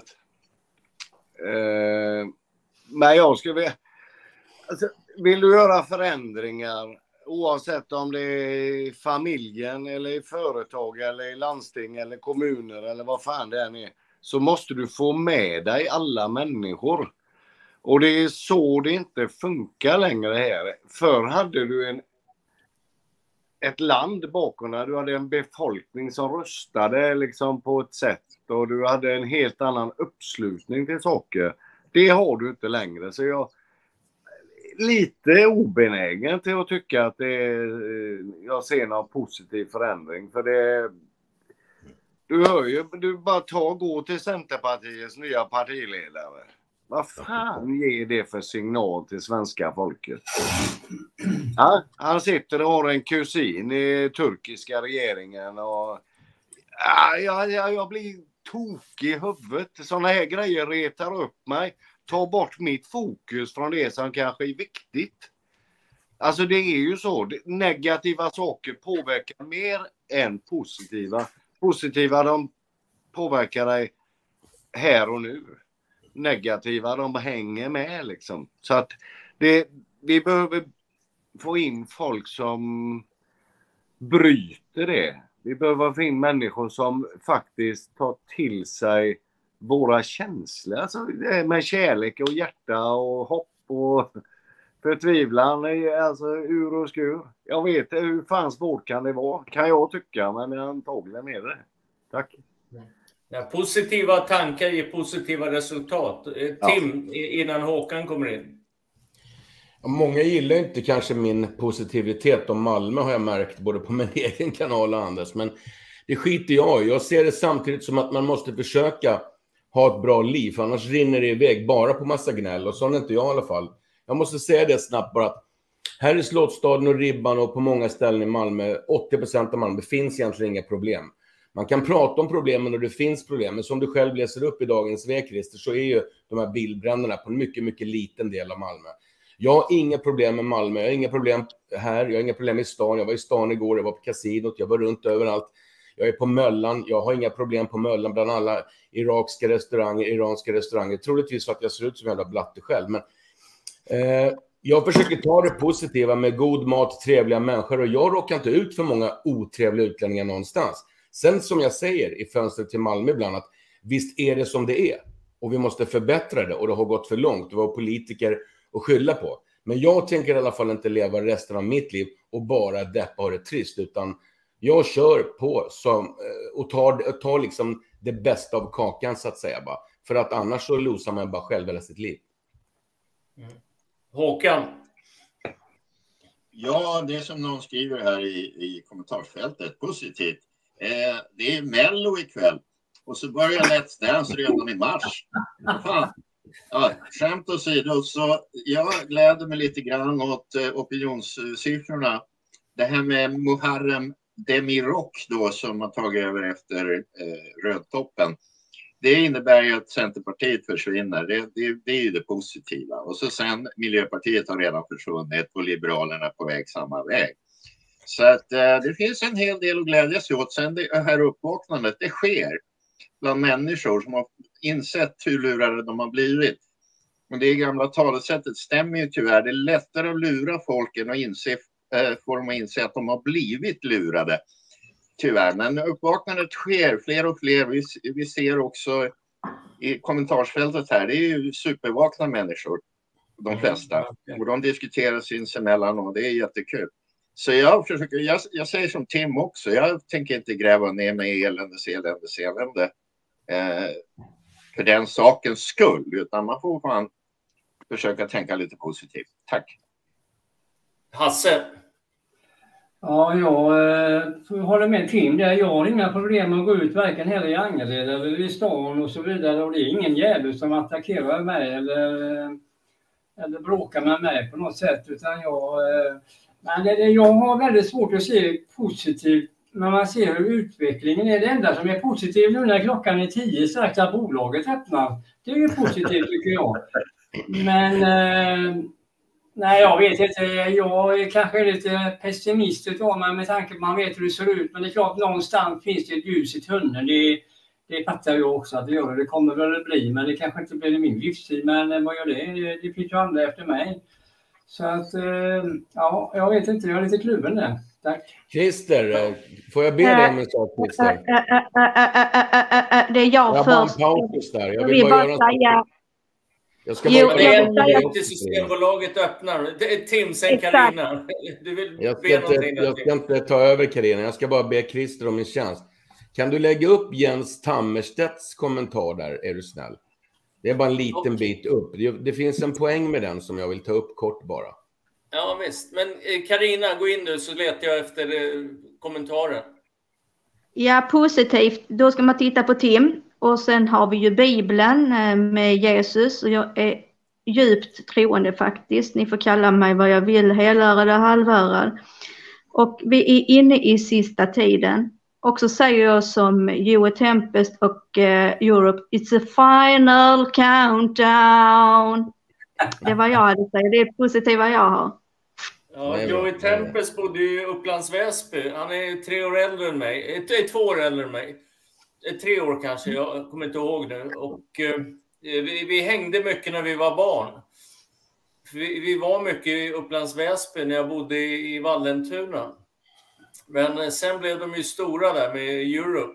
Eh, men jag skulle vilja... Alltså, vill du göra förändringar, oavsett om det är i familjen eller i företag eller i landsting eller kommuner eller vad fan det än är, så måste du få med dig alla människor. Och det är så det inte funkar längre här. Förr hade du en, ett land bakom dig. Du hade en befolkning som röstade liksom på ett sätt. Och du hade en helt annan uppslutning till saker. Det har du inte längre. Så jag är lite obenägen till att tycka att det är, jag ser någon positiv förändring. För det Du hör ju, du bara tar och går till Centerpartiets nya partiledare. Vad fan ger det för signal till svenska folket? Ja, han sitter och har en kusin i turkiska regeringen. Och, ja, ja, jag blir tokig i huvudet. Sådana här grejer retar upp mig. Ta bort mitt fokus från det som kanske är viktigt. Alltså det är ju så. Negativa saker påverkar mer än positiva. Positiva, de påverkar dig här och nu. Negativa, de hänger med liksom. Så att det, vi behöver få in folk som bryter det. Vi behöver få in människor som faktiskt tar till sig våra känslor. Alltså med kärlek och hjärta och hopp och förtvivlan. Alltså ur och skur. Jag vet hur fan svårt kan det vara. Kan jag tycka, men antagligen är det. Tack. Ja, positiva tankar ger positiva resultat. Tim, ja. Innan Håkan kommer in. Många gillar inte kanske min positivitet om Malmö, har jag märkt både på min egen kanal och andras. Men det skiter jag i. Jag ser det samtidigt som att man måste försöka ha ett bra liv. För annars rinner det iväg bara på massa gnäll. Och så är inte jag i alla fall. Jag måste säga det snabbt bara att här i Slottsstaden och Ribban och på många ställen i Malmö, åttio procent av Malmö, finns egentligen inga problem. Man kan prata om problemen och det finns problem. Men som du själv läser upp i dagens V, Christer, så är ju de här bilbränderna på en mycket, mycket liten del av Malmö. Jag har inga problem med Malmö. Jag har inga problem här. Jag har inga problem i stan. Jag var i stan igår. Jag var på kasinot. Jag var runt överallt. Jag är på Möllan. Jag har inga problem på Möllan bland alla irakiska restauranger, iranska restauranger. Troligtvis för att jag ser ut som en jävla blatte själv. Men eh, jag försöker ta det positiva med god mat, trevliga människor. Och jag råkar inte ut för många otrevliga utlänningar någonstans. Sen som jag säger i fönstret till Malmö ibland att visst är det som det är. Och vi måste förbättra det. Och det har gått för långt. Det var politiker att skylla på. Men jag tänker i alla fall inte leva resten av mitt liv och bara deppa och det trist. Utan jag kör på som, och tar, tar liksom det bästa av kakan så att säga. Bara. För att annars så losar man bara själv hela sitt liv. Mm. Håkan? Ja, det som någon skriver här i, i kommentarsfältet, positivt. Eh, det är Mello ikväll. Och så börjar Let's Dance redan i mars. Fan. Ja, skämt åsido, så jag gläder mig lite grann åt eh, opinionssiffrorna. Det här med Muharrem Demirok då som har tagit över efter eh, Rödtoppen. Det innebär ju att Centerpartiet försvinner. Det, det, det är ju det positiva. Och så sen Miljöpartiet har redan försvunnit och Liberalerna på väg samma väg. Så att eh, det finns en hel del att glädja sig åt. Sen det här uppvaknandet, det sker bland människor som har insett hur lurade de har blivit. Men det gamla talesättet stämmer ju tyvärr. Det är lättare att lura folk än att inse, äh, få dem att inse att de har blivit lurade. Tyvärr. Men uppvaknandet sker. Fler och fler. Vi, vi ser också i kommentarsfältet här. Det är ju supervakna människor. De flesta. Och de diskuterar sinsemellan och det är jättekul. Så jag, försöker, jag, jag säger som Tim också. Jag tänker inte gräva ner mig i eländes, eländes, elände. Eh, för den sakens skull. Utan man får fan försöka tänka lite positivt. Tack. Hasse? Ja, jag eh, håller med Tim där. Jag har inga problem med att gå ut varken heller i Angered eller i stan och så vidare. Och det är ingen jävel som attackerar mig eller, eller bråkar med mig på något sätt. Utan jag, eh, men det, jag har väldigt svårt att se positivt när man ser hur utvecklingen är. Det enda som är positivt nu när klockan är tio strax att bolaget öppnar. Det är ju positivt tycker jag. Men eh, nej, jag vet inte. Jag är kanske lite pessimistisk av mig med tanke på att man vet hur det ser ut. Men det är klart, någonstans finns det ett ljus i tunneln. Det, det fattar jag också att det gör. Det kommer väl att bli, men det kanske inte blir i min livstid. Men vad gör det? Det, det finns ju andra efter mig. Så att, eh, ja, jag vet inte. Jag är lite kluven där. Tack. Christer, får jag be dig om en sak, Christer? Det är jag först. Jag har bara en paus där. Jag vill bara säga... Jag ska jo, bara... det är inte Systembolaget öppnar. Det är Tim, sen Carina. Du vill jag, be ska inte, jag ska inte ta över Carina. Jag ska bara be Christer om en tjänst. Kan du lägga upp Jens Tammerstedts kommentar där, är du snäll? Det är bara en liten okay. bit upp. Det, det finns en poäng med den som jag vill ta upp kort bara. Ja visst, men Carina, gå in nu så letar jag efter eh, kommentarer. Ja, positivt. Då ska man titta på Tim. Och sen har vi ju Bibeln eh, med Jesus. Och jag är djupt troende faktiskt. Ni får kalla mig vad jag vill, helare eller halvörad. Och vi är inne i sista tiden. Och så säger jag som Joe Tempest och eh, Europe, it's a final countdown. Det var jag hade sagt, det är positiva jag har. Ja, Joey Tempest bodde i Upplands Väsby. Han är tre år äldre än mig. Ett, två år äldre än mig. Tre år kanske, jag kommer inte ihåg nu. Och eh, vi, vi hängde mycket när vi var barn. Vi, vi var mycket i Upplands Väsby när jag bodde i, i Vallentuna. Men eh, sen blev de ju stora där med Europe.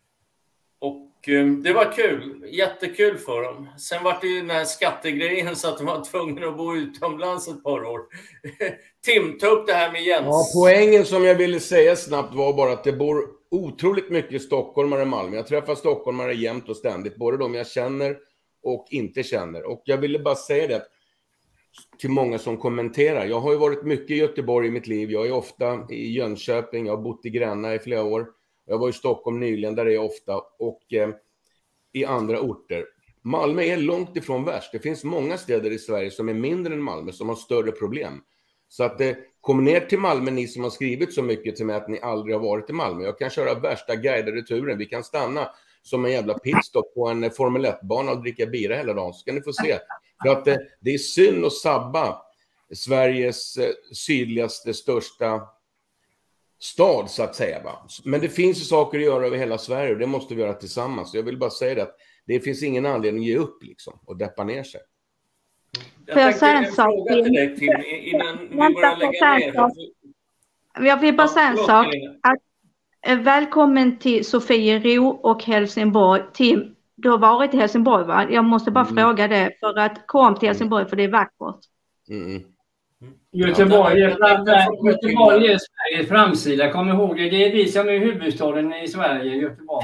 Och eh, det var kul. Jättekul för dem. Sen var det ju den här skattegrejen så att de var tvungna att bo utomlands ett par år. Tim, ta upp det här med Jens. Ja, poängen som jag ville säga snabbt var bara att det bor otroligt mycket stockholmare i Malmö. Jag träffar stockholmare jämt och ständigt. Både de jag känner och inte känner. Och jag ville bara säga det till många som kommenterar. Jag har ju varit mycket i Göteborg i mitt liv. Jag är ofta i Jönköping. Jag har bott i Gränna i flera år. Jag var i Stockholm nyligen, där är jag ofta. Och eh, i andra orter. Malmö är långt ifrån värst. Det finns många städer i Sverige som är mindre än Malmö som har större problem. Så att eh, kom ner till Malmö, ni som har skrivit så mycket till mig att ni aldrig har varit i Malmö. Jag kan köra värsta guidade turen. Vi kan stanna som en jävla pitstop på en Formel ett-bana och dricka bira hela dagen. Så kan ni få se. För att eh, det är synd att sabba Sveriges eh, sydligaste, största stad så att säga. Va? Men det finns ju saker att göra över hela Sverige och det måste vi göra tillsammans. Jag vill bara säga det att det finns ingen anledning att ge upp liksom och deppa ner sig. Jag jag säga en sak till dig, Tim, innan vi börjar lägga ner. Jag vill bara säga en sak. Att, eh, välkommen till Sofiero och Helsingborg. Tim, du har varit i Helsingborg, va? Jag måste bara mm. fråga det. För att kom till Helsingborg, för det är vackert. Mm. Göteborg är, fram, Göteborg är Sveriges framsida. Kom ihåg det. Det är vi som är huvudstaden i Sverige, Göteborg.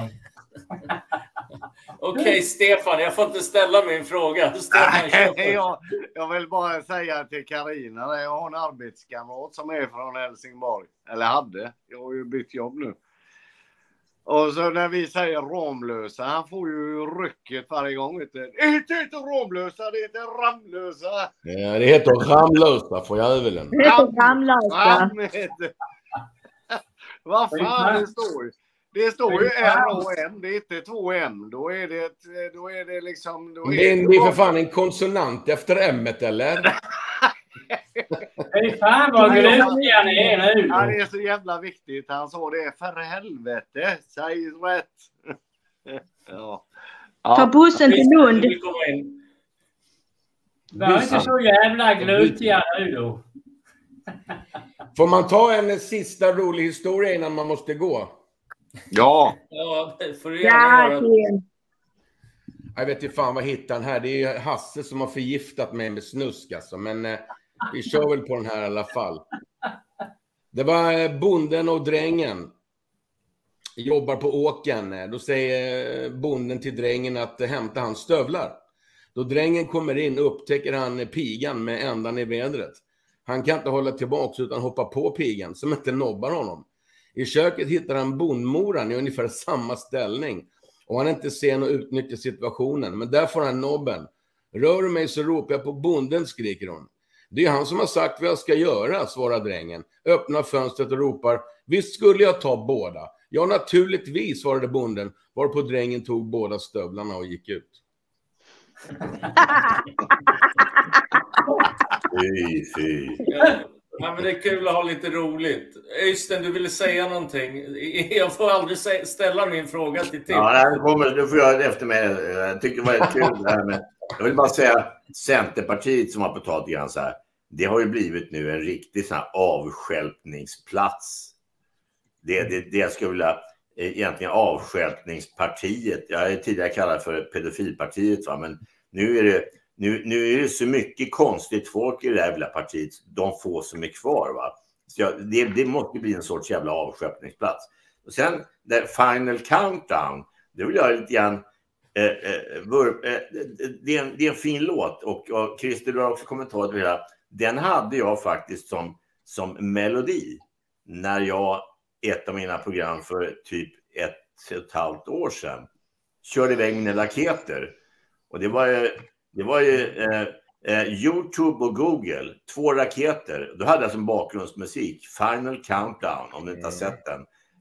Okej, okay, Stefan, jag får inte ställa min fråga. Stefan, jag, jag vill bara säga till Carina, jag har en arbetskamrat som är från Helsingborg. Eller hade. Jag har ju bytt jobb nu. Och så när vi säger Ramlösa, han får ju rycket varje gång. Det heter inte Ramlösa, det heter Ramlösa. Ja, det heter Ramlösa för jävlen. Det heter Ramlösa. Vad fan det står ju. Det står ju en och en, det är inte två M. Då är det, då är det liksom... Då är det, är, det är för fan en konsonant efter M-et, eller? Hej fan vad grymt han är nu. Han är så jävla viktigt. Han sa det, för helvete, säg rätt. Ja. Ta bussen till Lund. Var inte så jävla glutiga nu då. Får man ta en sista rolig historia innan man måste gå? Ja. Ja, det får du gärna göra. Jag vet inte fan vad hittar han här. Det är ju Hasse som har förgiftat mig med snusk alltså. Men eh, vi kör väl på den här i alla fall. Det var eh, bonden och drängen. Jobbar på åken. Då säger eh, bonden till drängen att eh, hämta hans stövlar. Då drängen kommer in upptäcker han eh, pigan med ändan i vädret. Han kan inte hålla tillbaka utan hoppa på pigan som inte nobbar honom. I köket hittar han bondmoran i ungefär samma ställning. Och han inte sen och utnyttjar situationen. Men där får han nobben. Rör du mig så ropar jag på bonden, skriker hon. Det är han som har sagt vad jag ska göra, svarar drängen. Öppnar fönstret och ropar. Visst skulle jag ta båda. Ja, naturligtvis, svarade bonden. Varpå drängen tog båda stövlarna och gick ut. Fy, fy. Ja, men det är kul att ha lite roligt. Öystein, du ville säga någonting. Jag får aldrig ställa min fråga till Tim. Ja, det kommer, du får göra det efter mig. Jag tycker det var kul det här med... Jag vill bara säga Centerpartiet som har på talet grann så här. Det har ju blivit nu en riktig sån här avstjälpningsplats. Det är det, det jag skulle vilja... Egentligen avstjälpningspartiet. Jag har tidigare kallat för pedofilpartiet, va? Men nu är det... Nu, nu är det så mycket konstigt folk i det här jävla partiet. De få som är kvar, va. Så jag, det, det måste bli en sorts jävla avsköpningsplats. Och sen, det final countdown. Det vill jag lite grann... Eh, eh, vur, eh, det, är en, det är en fin låt. Och, och Christer, du har också kommentarer till det här. Den hade jag faktiskt som, som melodi. När jag, ett av mina program för typ ett, ett halvt år sedan, körde iväg mina raketer. Och det var ju... Det var ju eh, eh, YouTube och Google, två raketer. Då hade jag som bakgrundsmusik Final Countdown, om du inte har sett den.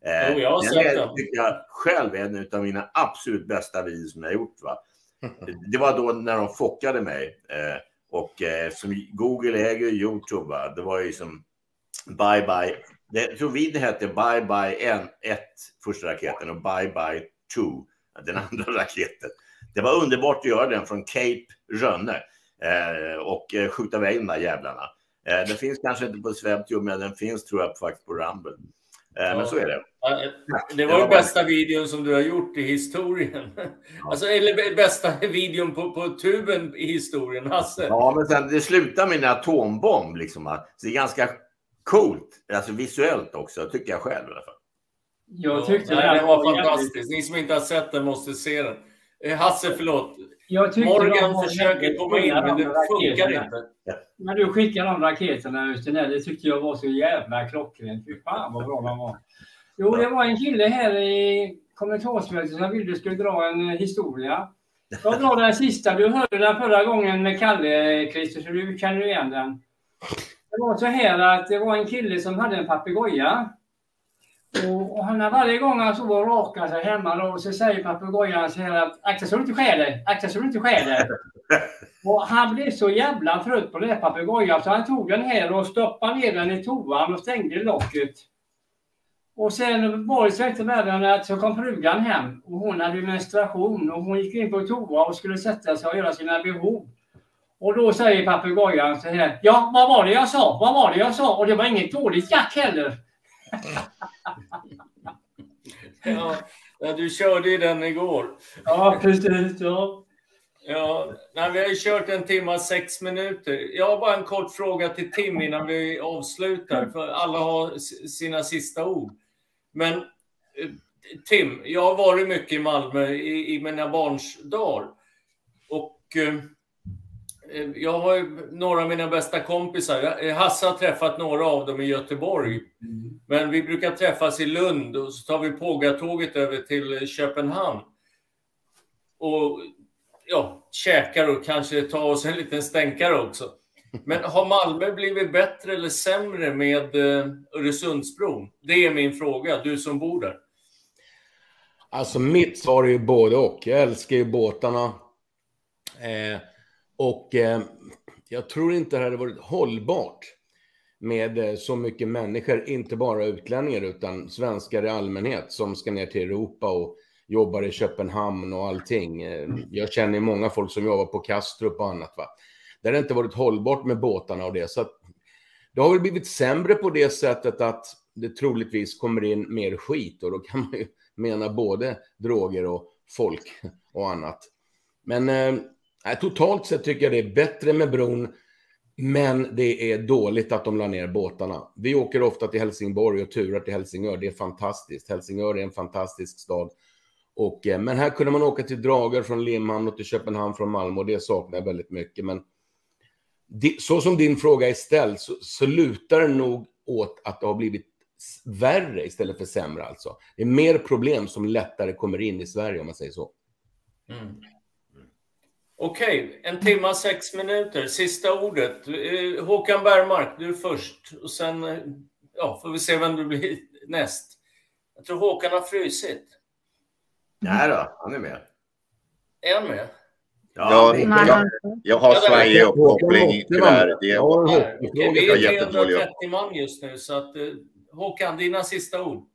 Eh, oh, jag har sett den. tycker jag själv är en av mina absolut bästa videos som jag har gjort. Va? Det var då när de fockade mig. Eh, och eh, som Google äger YouTube. Va? Det var ju som bye bye. Det, jag tror videon hette bye bye en, ett första raketen och bye bye två den andra raketen. Det var underbart att göra den från Cape Rönne eh, och eh, skjuta iväg de där jävlarna. Eh, den finns kanske inte på Swebtube, men den finns tror jag faktiskt på Rumble. Eh, ja. Men så är det. Det var ju bästa videon som du har gjort i historien. Ja. Alltså, eller bästa videon på, på tuben i historien, Hasse. Ja, men sen det slutar med en atombomb liksom. Så det är ganska coolt, alltså visuellt också, tycker jag själv i alla fall. Jag tyckte ja, det, det var fantastiskt. Jävligt. Ni som inte har sett den måste se den. Hasse, förlåt. Morgan försöker komma in, men det funkar inte. När du skickade de raketerna ut till det tyckte jag var så jävla klockrent. Fy fan vad bra de var. Jo, det var en kille här i kommentarsmötet som ville du skulle dra en historia. Jag drar den sista. Du hörde den förra gången med Kalle, Christer, så du känner igen den. Det var så här att det var en kille som hade en papegoja. Och, och han har varje gång han så var raka sig hemma då, så säger papegojan så här att akta så du inte skär dig, akta så du inte skär dig. Och han blev så jävla trött på det här papegojan så han tog den här och stoppade ner den i toan och stängde locket. Och sen var det så efter världen att så kom frugan hem och hon hade menstruation och hon gick in på toa och skulle sätta sig och göra sina behov. Och då säger papegojan så här, ja vad var det jag sa, vad var det jag sa? Och det var inget dåligt jack heller. Ja, du körde ju den igår. Ja, precis. Ja. Ja, nej, vi har ju kört en timme sex minuter. Jag har bara en kort fråga till Tim innan vi avslutar. För alla har sina sista ord. Men Tim, jag har varit mycket i Malmö i, i mina barns dagar. Och eh, jag har ju några av mina bästa kompisar. Hasse har träffat några av dem i Göteborg. Mm. Men vi brukar träffas i Lund och så tar vi pågatåget över till Köpenhamn. Och ja, käkar och kanske tar oss en liten stänkare också. Men har Malmö blivit bättre eller sämre med Öresundsbron? Det är min fråga, du som bor där. Alltså mitt svar är ju både och. Jag älskar ju båtarna. Eh, och eh, jag tror inte det hade varit hållbart med så mycket människor, inte bara utlänningar utan svenskar i allmänhet som ska ner till Europa och jobbar i Köpenhamn och allting. Jag känner många folk som jobbar på Kastrup och annat. Va? Det har inte varit hållbart med båtarna och det. Så att det har väl blivit sämre på det sättet att det troligtvis kommer in mer skit. Och då kan man ju mena både droger och folk och annat. Men eh, totalt sett tycker jag det är bättre med bron. Men det är dåligt att de la ner båtarna. Vi åker ofta till Helsingborg och turar till Helsingör. Det är fantastiskt. Helsingör är en fantastisk stad. Och, men här kunde man åka till Dragar från Limhamn och till Köpenhamn från Malmö och det saknar jag väldigt mycket. Men det, så som din fråga är ställd så, så lutar det nog åt att det har blivit värre istället för sämre alltså. Det är mer problem som lättare kommer in i Sverige om man säger så. Mm. Okej, okay, en timma sex minuter. Sista ordet. Håkan Bergmark, du är först. Och sen ja, får vi se vem du blir näst. Jag tror Håkan har frysit. Nej då, han är med. Är han med? Ja, jag, jag, jag har Sverige uppkoppling tyvärr. Det är trehundratrettio man just nu. Så att, Håkan, dina sista ord.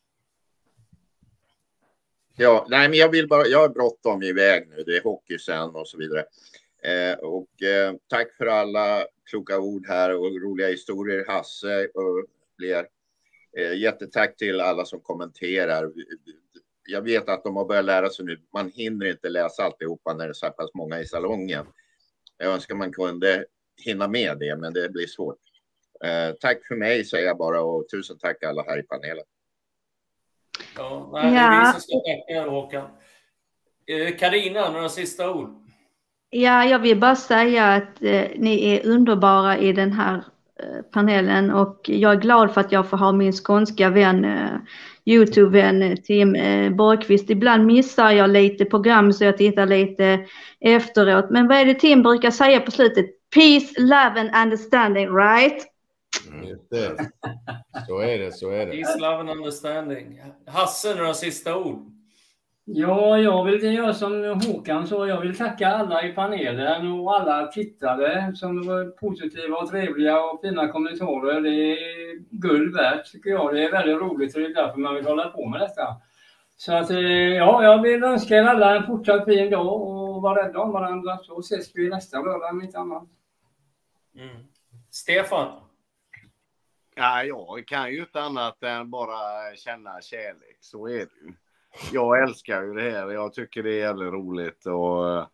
Ja, nej, men jag vill bara, jag är bråttom iväg nu. Det är hockey sen och så vidare. Eh, och eh, tack för alla kloka ord här och roliga historier, Hasse och fler. Eh, jättetack till alla som kommenterar. Jag vet att de har börjat lära sig nu. Man hinner inte läsa alltihopa när det är så pass många i salongen. Jag önskar man kunde hinna med det, men det blir svårt. Eh, tack för mig säger jag bara och tusen tack alla här i panelen. Ja, nej, det är vi som ska tacka Håkan. Carina, några sista ord? Ja, jag vill bara säga att eh, ni är underbara i den här eh, panelen och jag är glad för att jag får ha min skånska vän, eh, YouTube-vän Tim eh, Borgqvist. Ibland missar jag lite program så jag tittar lite efteråt. Men vad är det Tim brukar säga på slutet? Peace, love and understanding, right? Mm. Just det. Så är det, så är det. Peace, love and understanding. Hasse, några sista ord? Ja, jag vill göra som Håkan så. Jag vill tacka alla i panelen och alla tittare som var positiva och trevliga och fina kommentarer. Det är guld värt tycker jag. Det är väldigt roligt och det är därför man vill hålla på med detta. Så att ja, jag vill önska er alla en fortsatt fin dag och vara rädda om varandra. Så ses vi nästa lördag om inte annat. Mm. Stefan? Ja, jag kan ju inte annat än bara känna kärlek. Så är det ju. Jag älskar ju det här. Jag tycker det är jävligt roligt. Och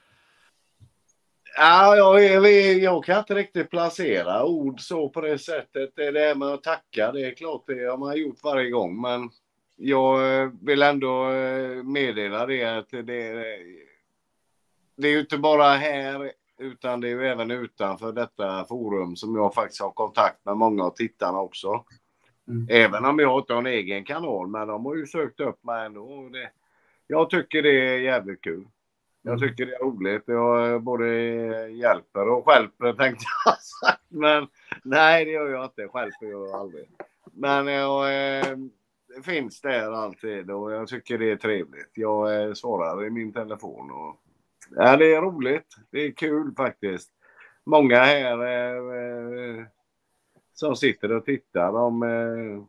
ja, jag, jag, jag kan inte riktigt placera ord så på det sättet. Det är det med att tacka. Det är klart det har man gjort varje gång. Men jag vill ändå meddela det att det, det är ju inte bara här utan det är ju även utanför detta forum som jag faktiskt har kontakt med många av tittarna också. Mm. Även om jag inte har en egen kanal, men de har ju sökt upp mig ändå. Det, jag tycker det är jävligt kul. Jag tycker det är roligt. Jag både hjälper och stjälper tänkte jag sagt. Men nej, det gör jag inte. Stjälper jag aldrig. Men jag eh, finns där alltid och jag tycker det är trevligt. Jag eh, svarar i min telefon. Och, ja, det är roligt. Det är kul faktiskt. Många här eh, eh, som sitter och tittar. De, eh,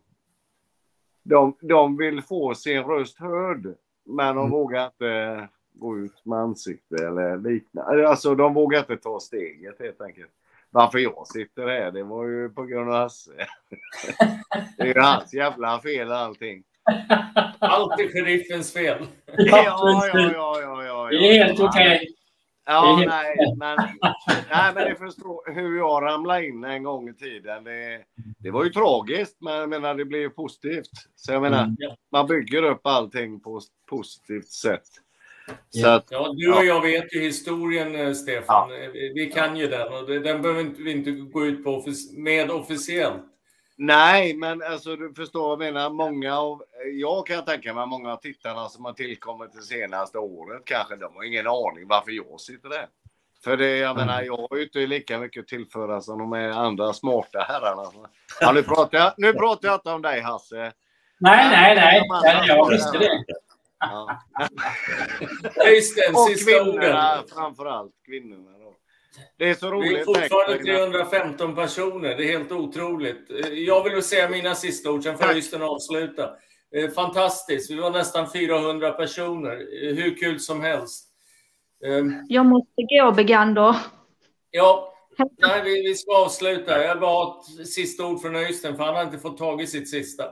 de, de vill få sin röst hörd. Men de mm. vågar inte gå ut med ansikte eller liknande. Alltså de vågar inte ta steget helt enkelt. Varför jag sitter här, det var ju på grund av Hasse. Det är ju hans jävla fel allting. Allt är sheriffens fel. Ja, ja, ja, ja, ja, ja. Det är helt okej. Okay. Ja, nej, men, nej, men det förstår hur jag ramlade in en gång i tiden. Det, det var ju tragiskt, men jag menar, det blev ju positivt. Så jag menar, mm. man bygger upp allting på ett positivt sätt. Så att, ja, du och jag vet ju historien, Stefan. Ja. Vi kan ju den och den behöver vi inte gå ut på med officiellt. Nej, men alltså du förstår, jag menar, många av, jag kan tänka mig många av tittarna som har tillkommit det senaste året kanske, de har ingen aning varför jag sitter där. För det, jag mm. menar, jag har ju inte lika mycket tillföra som de är andra smarta herrarna. Ja, nu pratar jag, nu pratar jag inte om dig, Hasse. Nej, nej, nej, nej jag visste det. Ja. Den, och sista kvinnorna, orden. Framförallt kvinnorna då. Det är så roligt. Vi är fortfarande trehundrafemton personer. Det är helt otroligt. Jag vill säga mina sista ord, sen får Öystein avsluta. Fantastiskt. Vi var nästan fyrahundra personer. Hur kul som helst. Jag måste gå, Begander. Ja, nej, vi, vi ska avsluta. Jag bara har ett sista ord från Öystein, för han har inte fått tag i sitt sista.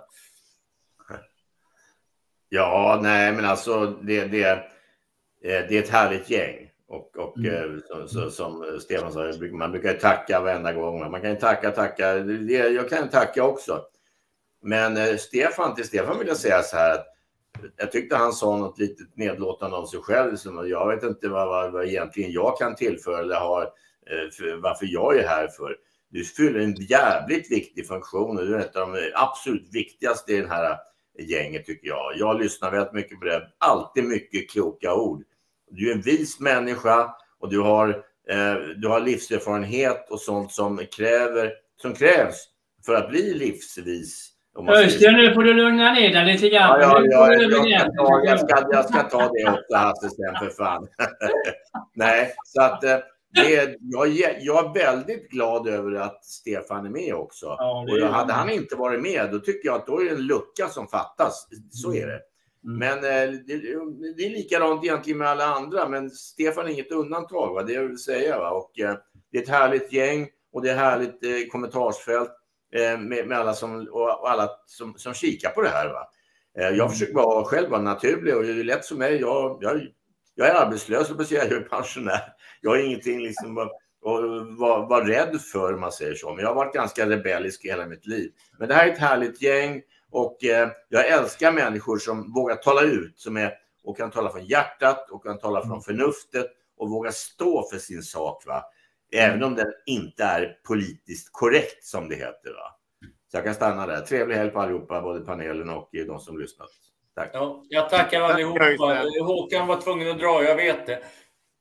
Ja, nej, men alltså det, det, det är ett härligt gäng. Och, och mm. så, så, som Stefan sa, man brukar tacka varenda gång. Man kan tacka, tacka. Det, jag kan tacka också. Men eh, Stefan, till Stefan vill jag säga så här. Att jag tyckte han sa något lite nedlåtande om sig själv. Som jag vet inte vad, vad, vad egentligen jag kan tillföra eller har, eh, för, varför jag är här för. Du fyller en jävligt viktig funktion. Och du är ett av de absolut viktigaste i den här gänget tycker jag. Jag lyssnar väldigt mycket på det. Alltid mycket kloka ord. Du är en vis människa och du har, eh, du har livserfarenhet och sånt som, kräver, som krävs för att bli livsvis. Öystein, nu får du lugna ner dig lite grann. Ja, ja, ja, jag, ska ta, jag, ska, jag ska ta det också, Hasse, sen för fan. Nej, så att eh, det, jag, jag är väldigt glad över att Stefan är med också. Ja, och hade han inte varit med, då tycker jag att då är det en lucka som fattas. Så är det. Mm. Men eh, det, det är likadant egentligen med alla andra. Men Stefan är inget undantag, va? Det jag vill säga. Va? Och, eh, det är ett härligt gäng och det är härligt eh, kommentarsfält eh, med, med alla, som, och alla som, som kikar på det här. Va? Eh, jag mm. försöker bara själv vara naturlig och det är lätt för mig. Jag, jag, jag är arbetslös och jag är pensionär. Jag har ingenting liksom att vara var rädd för, man säger så. Men jag har varit ganska rebellisk i hela mitt liv. Men det här är ett härligt gäng. Och eh, jag älskar människor som vågar tala ut, som är, och kan tala från hjärtat och kan tala från förnuftet och vågar stå för sin sak, va? Även om den inte är politiskt korrekt som det heter, va? Så jag kan stanna där. Trevlig helg på allihopa, både panelen och de som lyssnat. Tack. Ja, jag tackar allihopa. Håkan var tvungen att dra, jag vet det.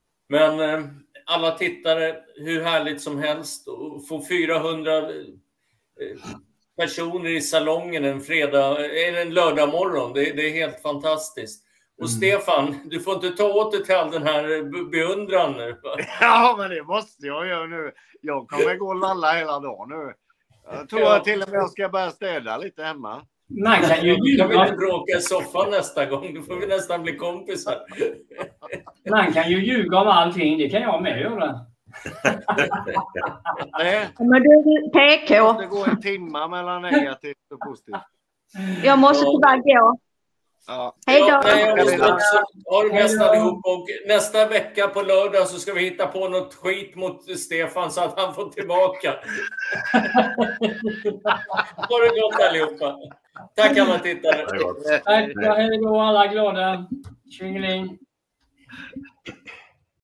Men eh, alla tittare, hur härligt som helst, och få fyrahundra personer i salongen en fredag, en lördag morgon. Det, det är helt fantastiskt. Och mm. Stefan, du får inte ta åt dig till all den här beundran nu. Ja, men det måste jag göra nu. Jag kommer gå och lalla hela dagen nu. Jag tror ja. att till och med jag ska börja städa lite hemma. Man kan ju ljuga. Kan vi inte bråka i soffan nästa gång? Då får vi nästan bli kompisar. Man kan ju ljuga om allting. Det kan jag med göra. Nej. Men du, P K. Det går en timme mellan negativt och positivt. Jag måste tyvärr gå. Ja. Hej då. Ja, nej, jag måste också ha det bäst allihop. Och nästa vecka på lördag så ska vi hitta på något skit mot Stefan så att han får tillbaka. Ha det gott allihopa. Tack alla tittare. Tack, hej då alla glada. Tjingeling.